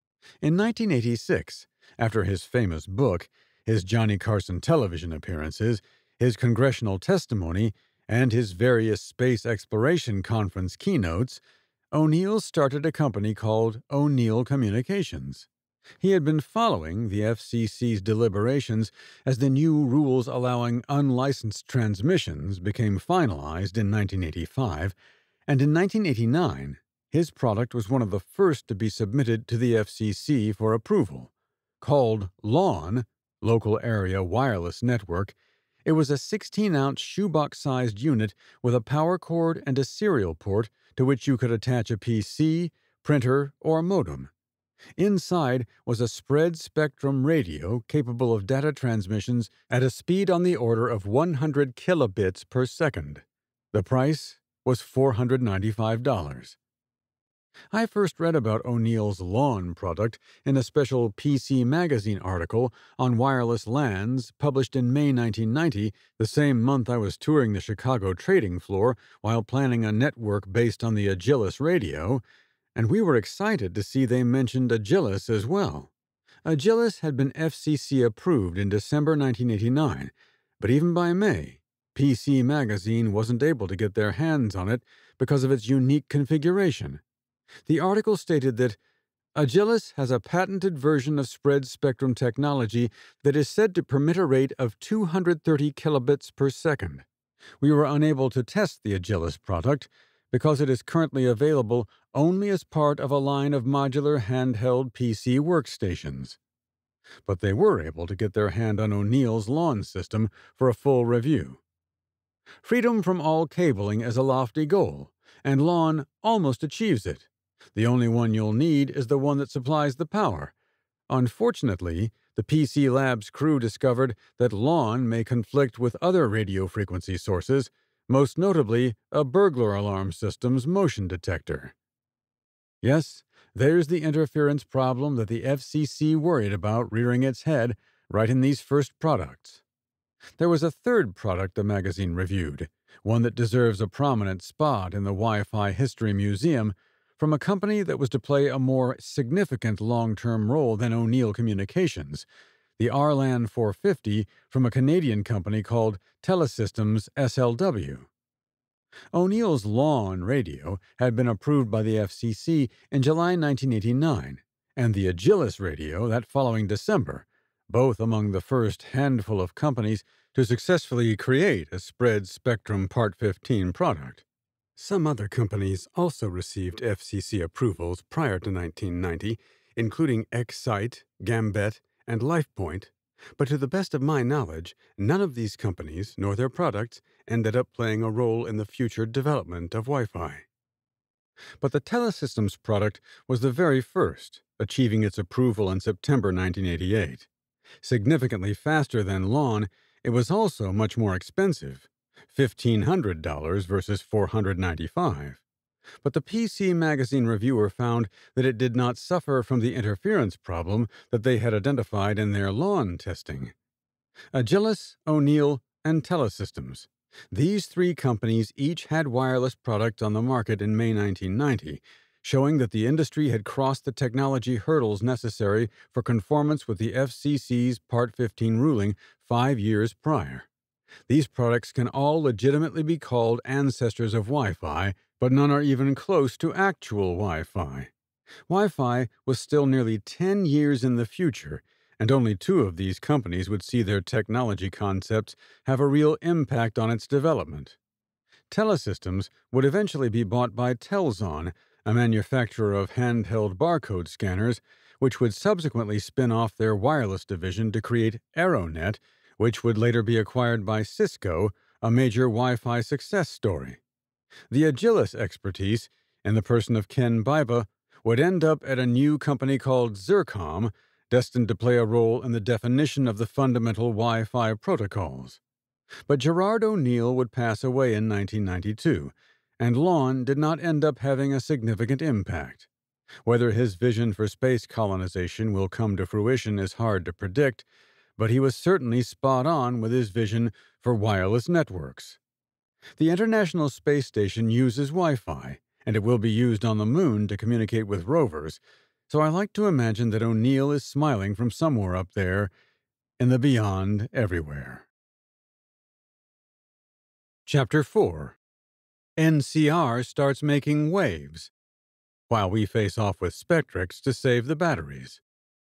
In nineteen eighty-six, after his famous book, his Johnny Carson television appearances, his congressional testimony, and his various space exploration conference keynotes, O'Neill started a company called O'Neill Communications. He had been following the F C C's deliberations as the new rules allowing unlicensed transmissions became finalized in nineteen eighty-five, and in nineteen eighty-nine, his product was one of the first to be submitted to the F C C for approval. Called LAWN, Local Area Wireless Network, it was a sixteen-ounce shoebox-sized unit with a power cord and a serial port to which you could attach a P C, printer, or modem. Inside was a spread-spectrum radio capable of data transmissions at a speed on the order of one hundred kilobits per second. The price was four hundred ninety-five dollars. I first read about O'Neill's LAWN product in a special P C Magazine article on wireless LANs published in May nineteen ninety, the same month I was touring the Chicago trading floor while planning a network based on the Agilis radio, and we were excited to see they mentioned Agilis as well. Agilis had been F C C approved in December nineteen eighty-nine, but even by May, P C Magazine wasn't able to get their hands on it because of its unique configuration. The article stated that Agilis has a patented version of spread spectrum technology that is said to permit a rate of two hundred thirty kilobits per second. We were unable to test the Agilis product because it is currently available only as part of a line of modular handheld P C workstations. But they were able to get their hand on O'Neill's LAWN system for a full review. Freedom from all cabling is a lofty goal, and LAWN almost achieves it. The only one you'll need is the one that supplies the power. Unfortunately, the P C Labs crew discovered that LAWN may conflict with other radio frequency sources, most notably a burglar alarm system's motion detector. Yes, there's the interference problem that the F C C worried about rearing its head right in these first products. There was a third product the magazine reviewed, one that deserves a prominent spot in the Wi-Fi History Museum, from a company that was to play a more significant long-term role than O'Neill Communications, the R LAN four fifty from a Canadian company called Telesystems S L W. O'Neill's LAWN radio had been approved by the F C C in July nineteen eighty-nine, and the Agilis radio that following December, both among the first handful of companies to successfully create a spread spectrum Part fifteen product. Some other companies also received F C C approvals prior to nineteen ninety, including Excite, Gambit, and LifePoint, but to the best of my knowledge, none of these companies nor their products ended up playing a role in the future development of Wi-Fi. But the Telesystems product was the very first, achieving its approval in September nineteen eighty-eight. Significantly faster than LAWN, it was also much more expensive, fifteen hundred dollars versus four hundred ninety-five dollars. But the P C Magazine reviewer found that it did not suffer from the interference problem that they had identified in their lawn testing. Agilis, O'Neill, and Telesystems. These three companies each had wireless products on the market in May nineteen ninety, showing that the industry had crossed the technology hurdles necessary for conformance with the F C C's Part fifteen ruling five years prior. These products can all legitimately be called ancestors of Wi-Fi, but none are even close to actual Wi-Fi. Wi-Fi was still nearly ten years in the future, and only two of these companies would see their technology concepts have a real impact on its development. Telesystems would eventually be bought by Telzon, a manufacturer of handheld barcode scanners, which would subsequently spin off their wireless division to create Aeronet, which would later be acquired by Cisco, a major Wi-Fi success story. The Agilis expertise, in the person of Ken Biba, would end up at a new company called Zircom, destined to play a role in the definition of the fundamental Wi-Fi protocols. But Gerard O'Neill would pass away in nineteen ninety-two, and Lon did not end up having a significant impact. Whether his vision for space colonization will come to fruition is hard to predict, but he was certainly spot on with his vision for wireless networks. The International Space Station uses Wi-Fi, and it will be used on the Moon to communicate with rovers, so I like to imagine that O'Neill is smiling from somewhere up there in the beyond everywhere. Chapter four. N C R starts making waves, while we face off with Spectrix to save the batteries.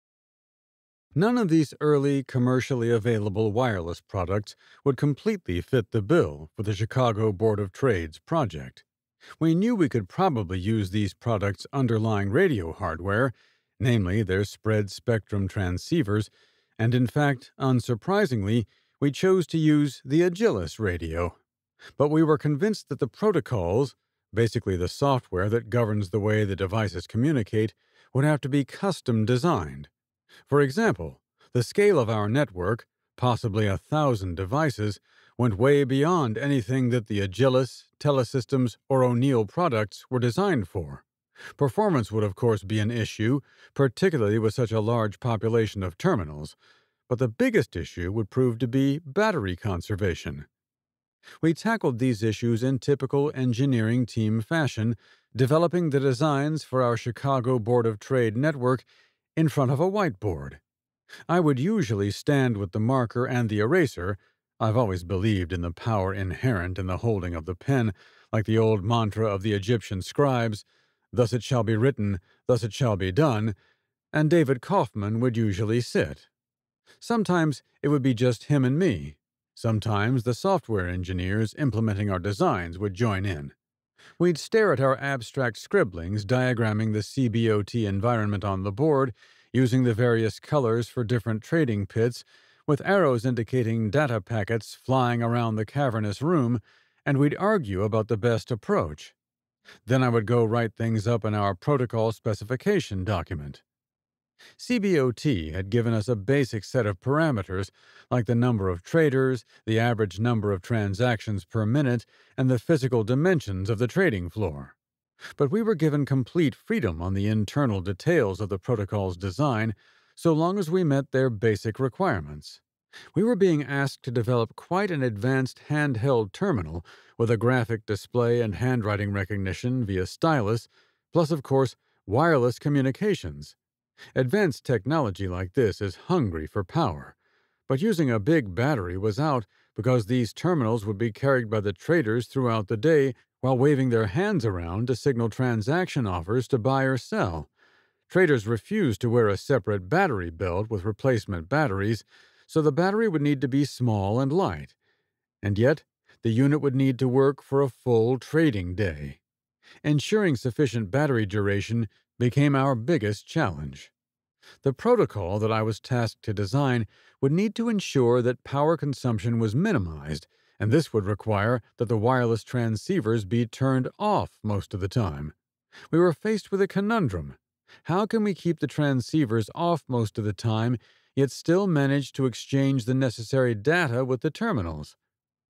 None of these early, commercially available wireless products would completely fit the bill for the Chicago Board of Trade's project. We knew we could probably use these products' underlying radio hardware, namely their spread-spectrum transceivers, and in fact, unsurprisingly, we chose to use the Agilis radio. But we were convinced that the protocols, basically the software that governs the way the devices communicate, would have to be custom designed. For example, the scale of our network, possibly a thousand devices, went way beyond anything that the Agilis, Telesystems, or O'Neill products were designed for. Performance would of course be an issue, particularly with such a large population of terminals, but the biggest issue would prove to be battery conservation. We tackled these issues in typical engineering team fashion, developing the designs for our Chicago Board of Trade network in front of a whiteboard. I would usually stand with the marker and the eraser. I've always believed in the power inherent in the holding of the pen, like the old mantra of the Egyptian scribes, "Thus it shall be written, thus it shall be done," and David Kaufman would usually sit. Sometimes it would be just him and me. Sometimes the software engineers implementing our designs would join in. We'd stare at our abstract scribblings diagramming the C B O T environment on the board, using the various colors for different trading pits, with arrows indicating data packets flying around the cavernous room, and we'd argue about the best approach. Then I would go write things up in our protocol specification document. C B O T had given us a basic set of parameters, like the number of traders, the average number of transactions per minute, and the physical dimensions of the trading floor. But we were given complete freedom on the internal details of the protocol's design, so long as we met their basic requirements. We were being asked to develop quite an advanced handheld terminal with a graphic display and handwriting recognition via stylus, plus, of course, wireless communications. Advanced technology like this is hungry for power, but using a big battery was out because these terminals would be carried by the traders throughout the day while waving their hands around to signal transaction offers to buy or sell. Traders refused to wear a separate battery belt with replacement batteries, so the battery would need to be small and light. And yet, the unit would need to work for a full trading day. Ensuring sufficient battery duration became our biggest challenge. The protocol that I was tasked to design would need to ensure that power consumption was minimized, and this would require that the wireless transceivers be turned off most of the time. We were faced with a conundrum. How can we keep the transceivers off most of the time, yet still manage to exchange the necessary data with the terminals?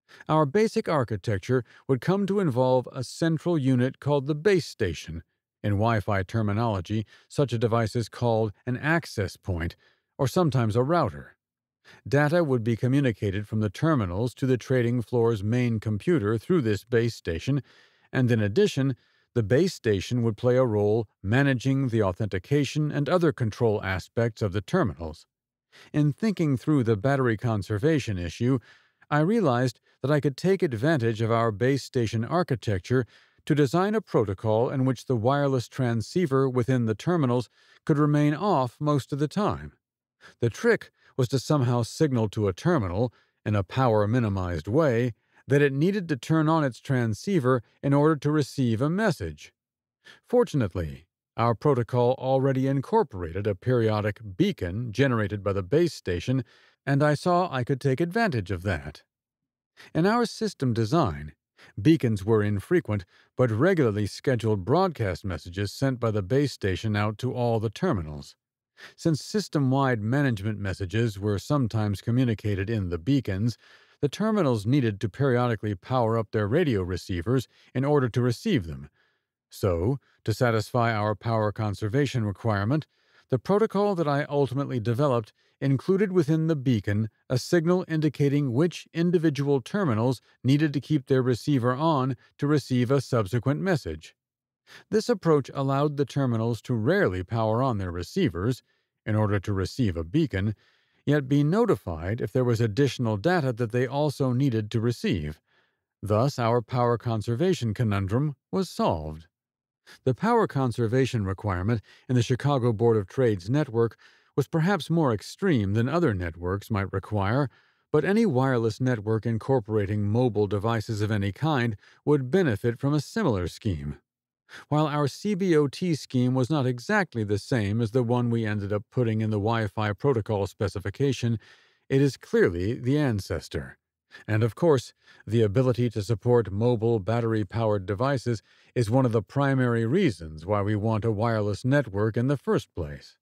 Our basic architecture would come to involve a central unit called the base station. In Wi-Fi terminology, such a device is called an access point, or sometimes a router. Data would be communicated from the terminals to the trading floor's main computer through this base station, and in addition, the base station would play a role managing the authentication and other control aspects of the terminals. In thinking through the battery conservation issue, I realized that I could take advantage of our base station architecture to design a protocol in which the wireless transceiver within the terminals could remain off most of the time. The trick was to somehow signal to a terminal, in a power-minimized way, that it needed to turn on its transceiver in order to receive a message. Fortunately, our protocol already incorporated a periodic beacon generated by the base station, and I saw I could take advantage of that. In our system design, beacons were infrequent but regularly scheduled broadcast messages sent by the base station out to all the terminals. Since system-wide management messages were sometimes communicated in the beacons, the terminals needed to periodically power up their radio receivers in order to receive them. So, to satisfy our power conservation requirement, the protocol that I ultimately developed included within the beacon a signal indicating which individual terminals needed to keep their receiver on to receive a subsequent message. This approach allowed the terminals to rarely power on their receivers in order to receive a beacon, yet be notified if there was additional data that they also needed to receive. Thus, our power conservation conundrum was solved. The power conservation requirement in the Chicago Board of Trade's network was perhaps more extreme than other networks might require, but any wireless network incorporating mobile devices of any kind would benefit from a similar scheme. While our C B O T scheme was not exactly the same as the one we ended up putting in the Wi-Fi protocol specification, it is clearly the ancestor. And of course, the ability to support mobile battery-powered devices is one of the primary reasons why we want a wireless network in the first place.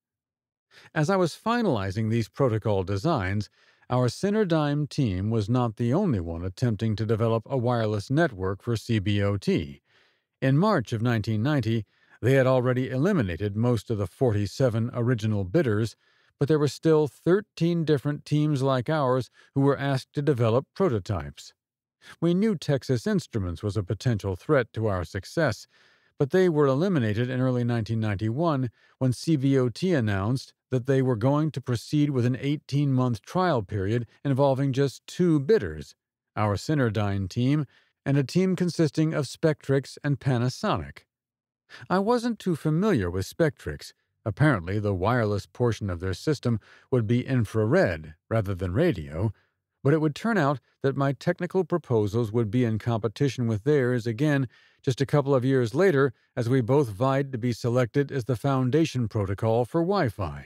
As I was finalizing these protocol designs, our Cinerdyne team was not the only one attempting to develop a wireless network for C B O T. In March of nineteen ninety, they had already eliminated most of the forty-seven original bidders, but there were still thirteen different teams like ours who were asked to develop prototypes. We knew Texas Instruments was a potential threat to our success, but they were eliminated in early nineteen ninety-one when C B O T announced that they were going to proceed with an eighteen-month trial period involving just two bidders, our Cinerdyne team and a team consisting of Spectrix and Panasonic. I wasn't too familiar with Spectrix. Apparently, the wireless portion of their system would be infrared rather than radio, but it would turn out that my technical proposals would be in competition with theirs again just a couple of years later as we both vied to be selected as the foundation protocol for Wi-Fi.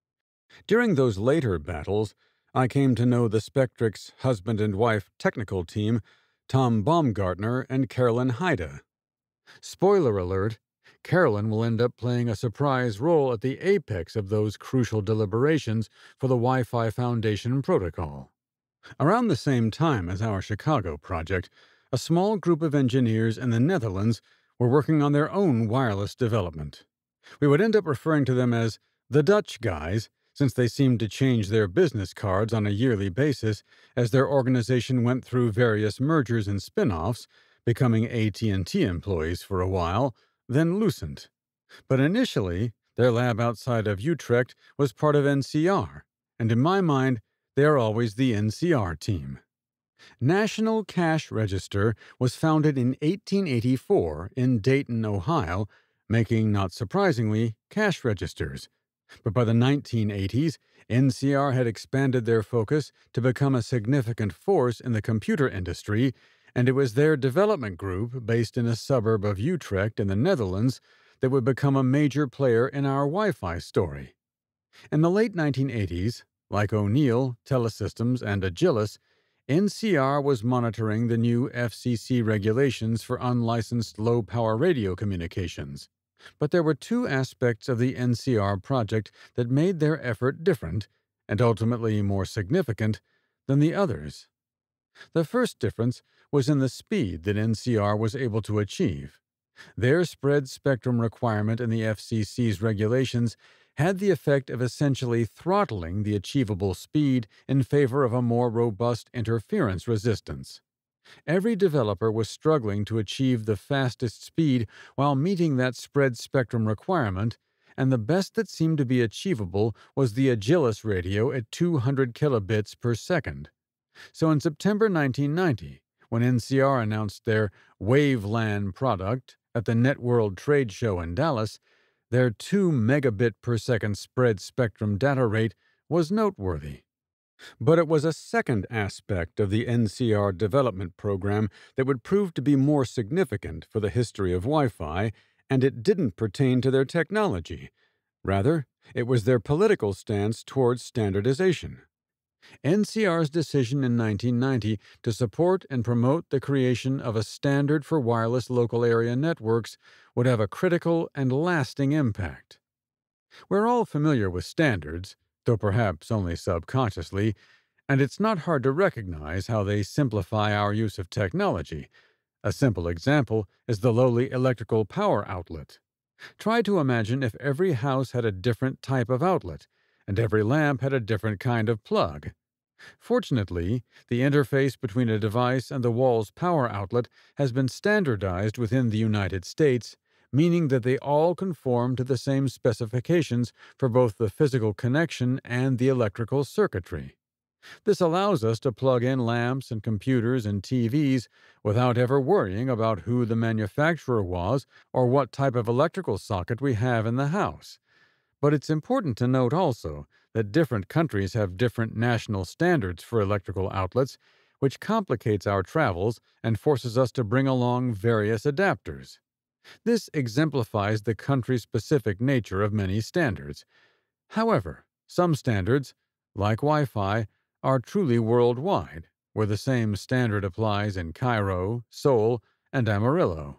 During those later battles, I came to know the Spectrix husband and wife technical team, Tom Baumgartner and Carolyn Haida. Spoiler alert, Carolyn will end up playing a surprise role at the apex of those crucial deliberations for the Wi-Fi Foundation protocol. Around the same time as our Chicago project, a small group of engineers in the Netherlands were working on their own wireless development. We would end up referring to them as the Dutch guys, since they seemed to change their business cards on a yearly basis as their organization went through various mergers and spin-offs, becoming A T and T employees for a while, then Lucent. But initially, their lab outside of Utrecht was part of N C R, and in my mind, they are always the N C R team. National Cash Register was founded in eighteen eighty-four in Dayton, Ohio, making, not surprisingly, cash registers. But by the nineteen eighties, N C R had expanded their focus to become a significant force in the computer industry, and it was their development group, based in a suburb of Utrecht in the Netherlands, that would become a major player in our Wi-Fi story. In the late nineteen eighties, like O'Neill, Telesystems, and Agilis, N C R was monitoring the new F C C regulations for unlicensed low-power radio communications. But there were two aspects of the N C R project that made their effort different, and ultimately more significant, than the others. The first difference was in the speed that N C R was able to achieve. Their spread spectrum requirement in the F C C's regulations had the effect of essentially throttling the achievable speed in favor of a more robust interference resistance. Every developer was struggling to achieve the fastest speed while meeting that spread spectrum requirement, and the best that seemed to be achievable was the Agilis radio at two hundred kilobits per second. So in September nineteen ninety, when N C R announced their WaveLAN product at the Networld trade show in Dallas, their two megabit per second spread spectrum data rate was noteworthy. But it was a second aspect of the N C R development program that would prove to be more significant for the history of Wi-Fi, and it didn't pertain to their technology. Rather, it was their political stance towards standardization. N C R's decision in nineteen ninety to support and promote the creation of a standard for wireless local area networks would have a critical and lasting impact. We're all familiar with standards, though perhaps only subconsciously, and it's not hard to recognize how they simplify our use of technology. A simple example is the lowly electrical power outlet. Try to imagine if every house had a different type of outlet, and every lamp had a different kind of plug. Fortunately, the interface between a device and the wall's power outlet has been standardized within the United States, meaning that they all conform to the same specifications for both the physical connection and the electrical circuitry. This allows us to plug in lamps and computers and T Vs without ever worrying about who the manufacturer was or what type of electrical socket we have in the house. But it's important to note also that different countries have different national standards for electrical outlets, which complicates our travels and forces us to bring along various adapters. This exemplifies the country-specific nature of many standards. However, some standards, like Wi-Fi, are truly worldwide, where the same standard applies in Cairo, Seoul, and Amarillo.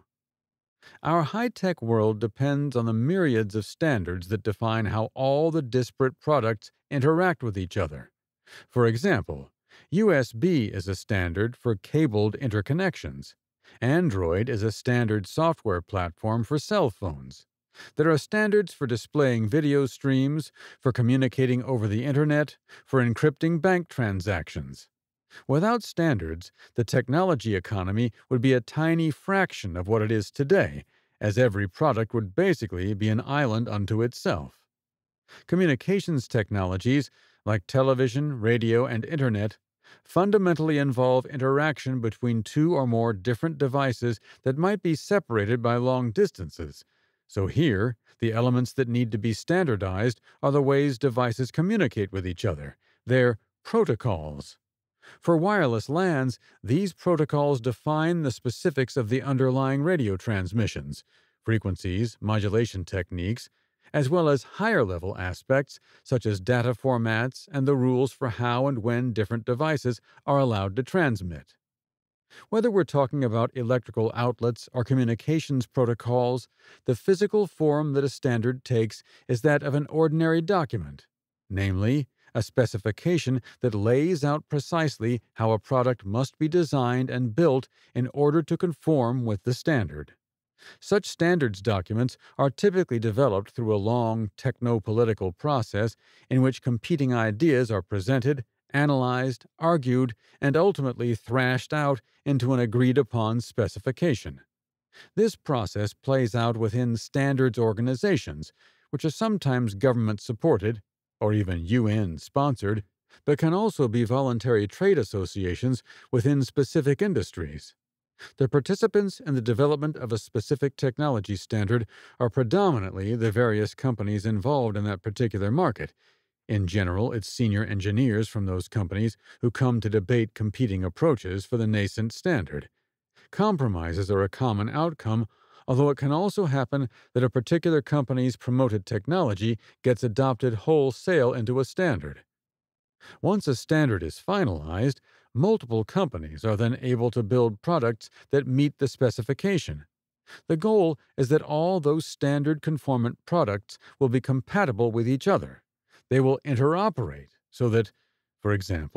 Our high-tech world depends on the myriads of standards that define how all the disparate products interact with each other. For example, U S B is a standard for cabled interconnections. Android is a standard software platform for cell phones. There are standards for displaying video streams, for communicating over the Internet, for encrypting bank transactions. Without standards, the technology economy would be a tiny fraction of what it is today, as every product would basically be an island unto itself. Communications technologies, like television, radio, and Internet, fundamentally involve interaction between two or more different devices that might be separated by long distances. So here, the elements that need to be standardized are the ways devices communicate with each other, their protocols. For wireless LANs, these protocols define the specifics of the underlying radio transmissions, frequencies, modulation techniques, as well as higher-level aspects such as data formats and the rules for how and when different devices are allowed to transmit. Whether we're talking about electrical outlets or communications protocols, the physical form that a standard takes is that of an ordinary document, namely, a specification that lays out precisely how a product must be designed and built in order to conform with the standard. Such standards documents are typically developed through a long techno-political process in which competing ideas are presented, analyzed, argued, and ultimately thrashed out into an agreed-upon specification. This process plays out within standards organizations, which are sometimes government-supported, or even U N-sponsored, but can also be voluntary trade associations within specific industries. The participants in the development of a specific technology standard are predominantly the various companies involved in that particular market. In general, it's senior engineers from those companies who come to debate competing approaches for the nascent standard. Compromises are a common outcome, although it can also happen that a particular company's promoted technology gets adopted wholesale into a standard. Once a standard is finalized, multiple companies are then able to build products that meet the specification. The goal is that all those standard conformant products will be compatible with each other. They will interoperate so that, for example,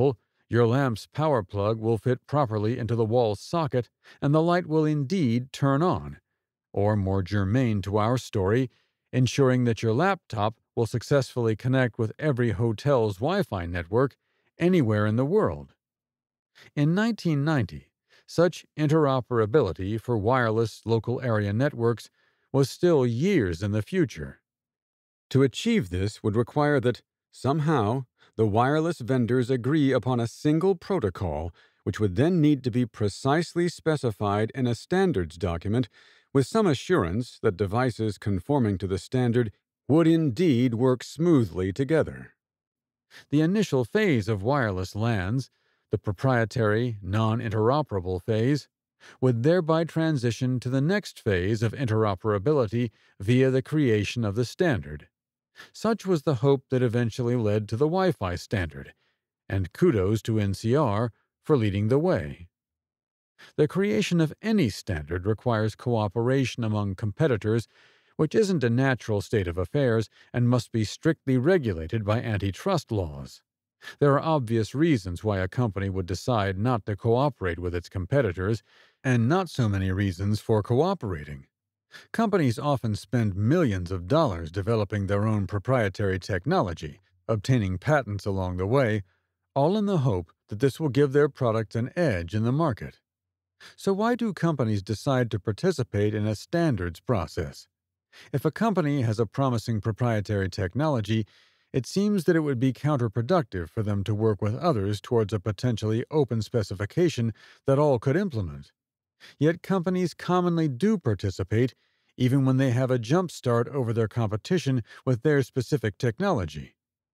Your lamp's power plug will fit properly into the wall socket, and the light will indeed turn on. Or, more germane to our story, ensuring that your laptop will successfully connect with every hotel's Wi-Fi network anywhere in the world. In nineteen ninety, such interoperability for wireless local area networks was still years in the future. To achieve this would require that, somehow, the wireless vendors agree upon a single protocol, which would then need to be precisely specified in a standards document, with some assurance that devices conforming to the standard would indeed work smoothly together. The initial phase of wireless LANs, the proprietary, non-interoperable phase, would thereby transition to the next phase of interoperability via the creation of the standard. Such was the hope that eventually led to the Wi-Fi standard, and kudos to N C R for leading the way. The creation of any standard requires cooperation among competitors, which isn't a natural state of affairs and must be strictly regulated by antitrust laws. There are obvious reasons why a company would decide not to cooperate with its competitors, and not so many reasons for cooperating. Companies often spend millions of dollars developing their own proprietary technology, obtaining patents along the way, all in the hope that this will give their product an edge in the market. So why do companies decide to participate in a standards process? If a company has a promising proprietary technology, it seems that it would be counterproductive for them to work with others towards a potentially open specification that all could implement. Yet companies commonly do participate, even when they have a jump start over their competition with their specific technology.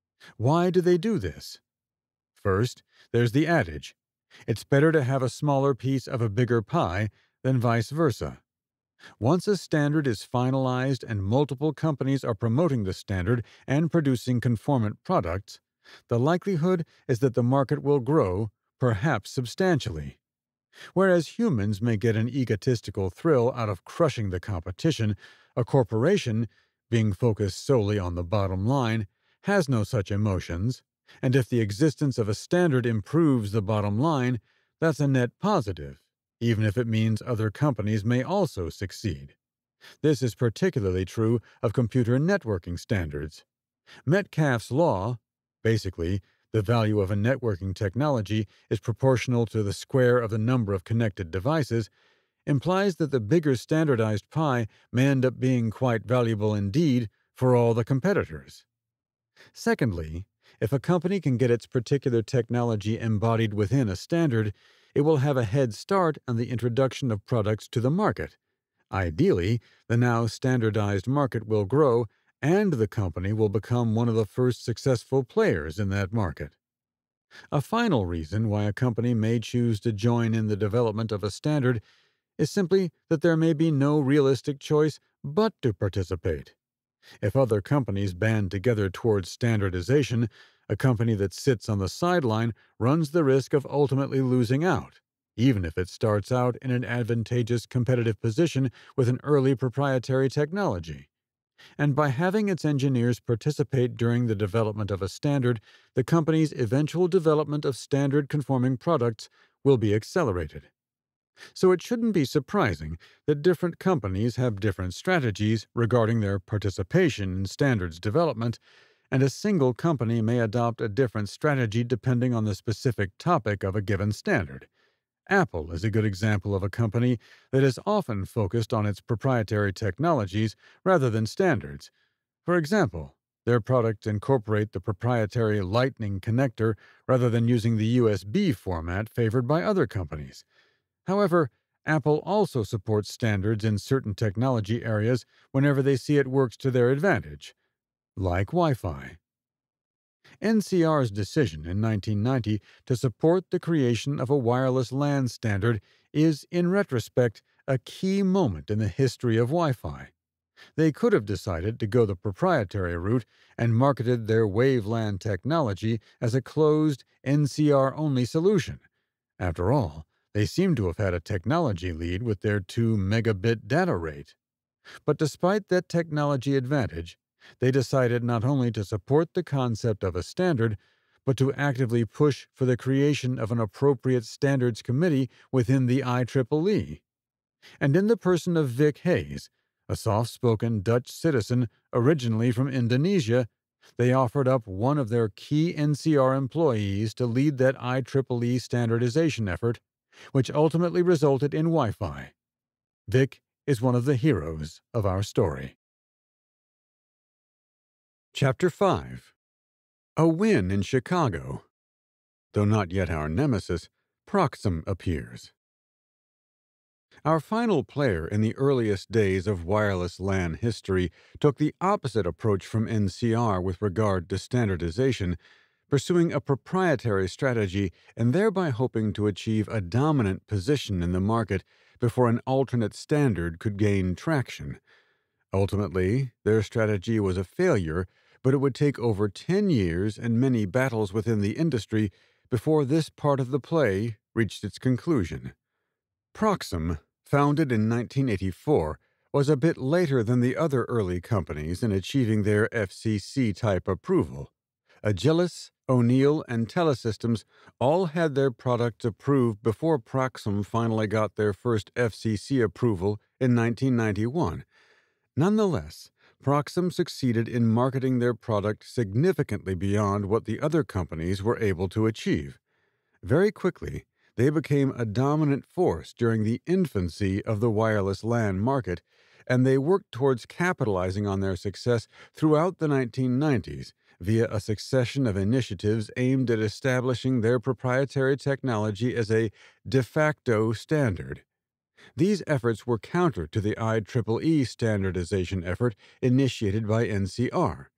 Why do they do this? First, there's the adage, it's better to have a smaller piece of a bigger pie than vice versa. Once a standard is finalized and multiple companies are promoting the standard and producing conformant products, the likelihood is that the market will grow, perhaps substantially. Whereas humans may get an egotistical thrill out of crushing the competition, a corporation, being focused solely on the bottom line, has no such emotions, and if the existence of a standard improves the bottom line, that's a net positive, even if it means other companies may also succeed. This is particularly true of computer networking standards. Metcalfe's law, basically, the value of a networking technology is proportional to the square of the number of connected devices, implies that the bigger standardized pie may end up being quite valuable indeed for all the competitors. Secondly, if a company can get its particular technology embodied within a standard, it will have a head start on the introduction of products to the market. Ideally, the now standardized market will grow, and the company will become one of the first successful players in that market. A final reason why a company may choose to join in the development of a standard is simply that there may be no realistic choice but to participate. If other companies band together towards standardization, a company that sits on the sideline runs the risk of ultimately losing out, even if it starts out in an advantageous competitive position with an early proprietary technology. And by having its engineers participate during the development of a standard, the company's eventual development of standard-conforming products will be accelerated. So it shouldn't be surprising that different companies have different strategies regarding their participation in standards development, and a single company may adopt a different strategy depending on the specific topic of a given standard. Apple is a good example of a company that is often focused on its proprietary technologies rather than standards. For example, their products incorporate the proprietary Lightning connector rather than using the U S B format favored by other companies. However, Apple also supports standards in certain technology areas whenever they see it works to their advantage, like Wi-Fi. N C R's decision in nineteen ninety to support the creation of a wireless LAN standard is, in retrospect, a key moment in the history of Wi-Fi. They could have decided to go the proprietary route and marketed their WaveLAN technology as a closed, N C R-only solution. After all, they seem to have had a technology lead with their two megabit data rate. But despite that technology advantage, they decided not only to support the concept of a standard, but to actively push for the creation of an appropriate standards committee within the I triple E. And in the person of Vic Hayes, a soft-spoken Dutch citizen originally from Indonesia, they offered up one of their key N C R employees to lead that I triple E standardization effort, which ultimately resulted in Wi-Fi. Vic is one of the heroes of our story. Chapter five. A win in Chicago. Though not yet our nemesis, Proxim appears. Our final player in the earliest days of wireless LAN history took the opposite approach from N C R with regard to standardization, pursuing a proprietary strategy and thereby hoping to achieve a dominant position in the market before an alternate standard could gain traction. Ultimately, their strategy was a failure, but it would take over ten years and many battles within the industry before this part of the play reached its conclusion. Proxim, founded in nineteen eighty-four, was a bit later than the other early companies in achieving their F C C-type approval. Agilis, O'Neill, and Telesystems all had their products approved before Proxim finally got their first F C C approval in nineteen ninety-one. Nonetheless, Proxim succeeded in marketing their product significantly beyond what the other companies were able to achieve. Very quickly, they became a dominant force during the infancy of the wireless LAN market, and they worked towards capitalizing on their success throughout the nineteen nineties via a succession of initiatives aimed at establishing their proprietary technology as a de facto standard. These efforts were counter to the I triple E standardization effort initiated by N C R.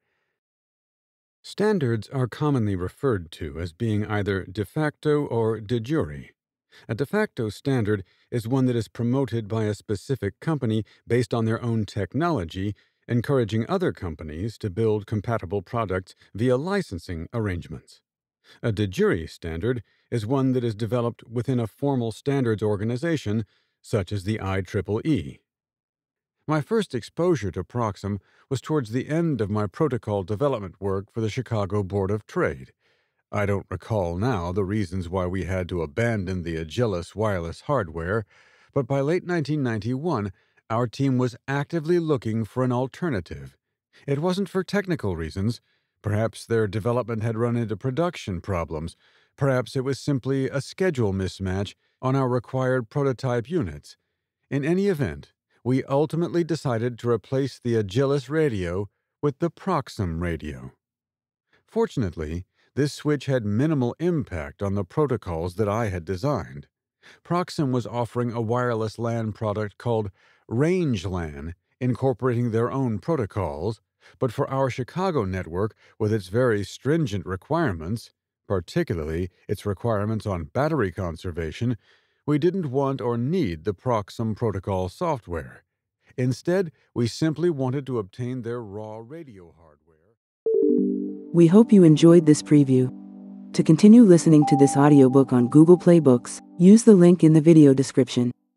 Standards are commonly referred to as being either de facto or de jure. A de facto standard is one that is promoted by a specific company based on their own technology, encouraging other companies to build compatible products via licensing arrangements. A de jure standard is one that is developed within a formal standards organization, such as the I triple E. My first exposure to Proxim was towards the end of my protocol development work for the Chicago Board of Trade. I don't recall now the reasons why we had to abandon the Agilis wireless hardware, but by late nineteen ninety-one, our team was actively looking for an alternative. It wasn't for technical reasons. Perhaps their development had run into production problems. Perhaps it was simply a schedule mismatch on our required prototype units. In any event, we ultimately decided to replace the Agilis radio with the Proxim radio. Fortunately, this switch had minimal impact on the protocols that I had designed. Proxim was offering a wireless LAN product called Range LAN, incorporating their own protocols, but for our Chicago network, with its very stringent requirements, particularly its requirements on battery conservation, we didn't want or need the Proxim protocol software. Instead, we simply wanted to obtain their raw radio hardware. We hope you enjoyed this preview. To continue listening to this audiobook on Google Play Books, use the link in the video description.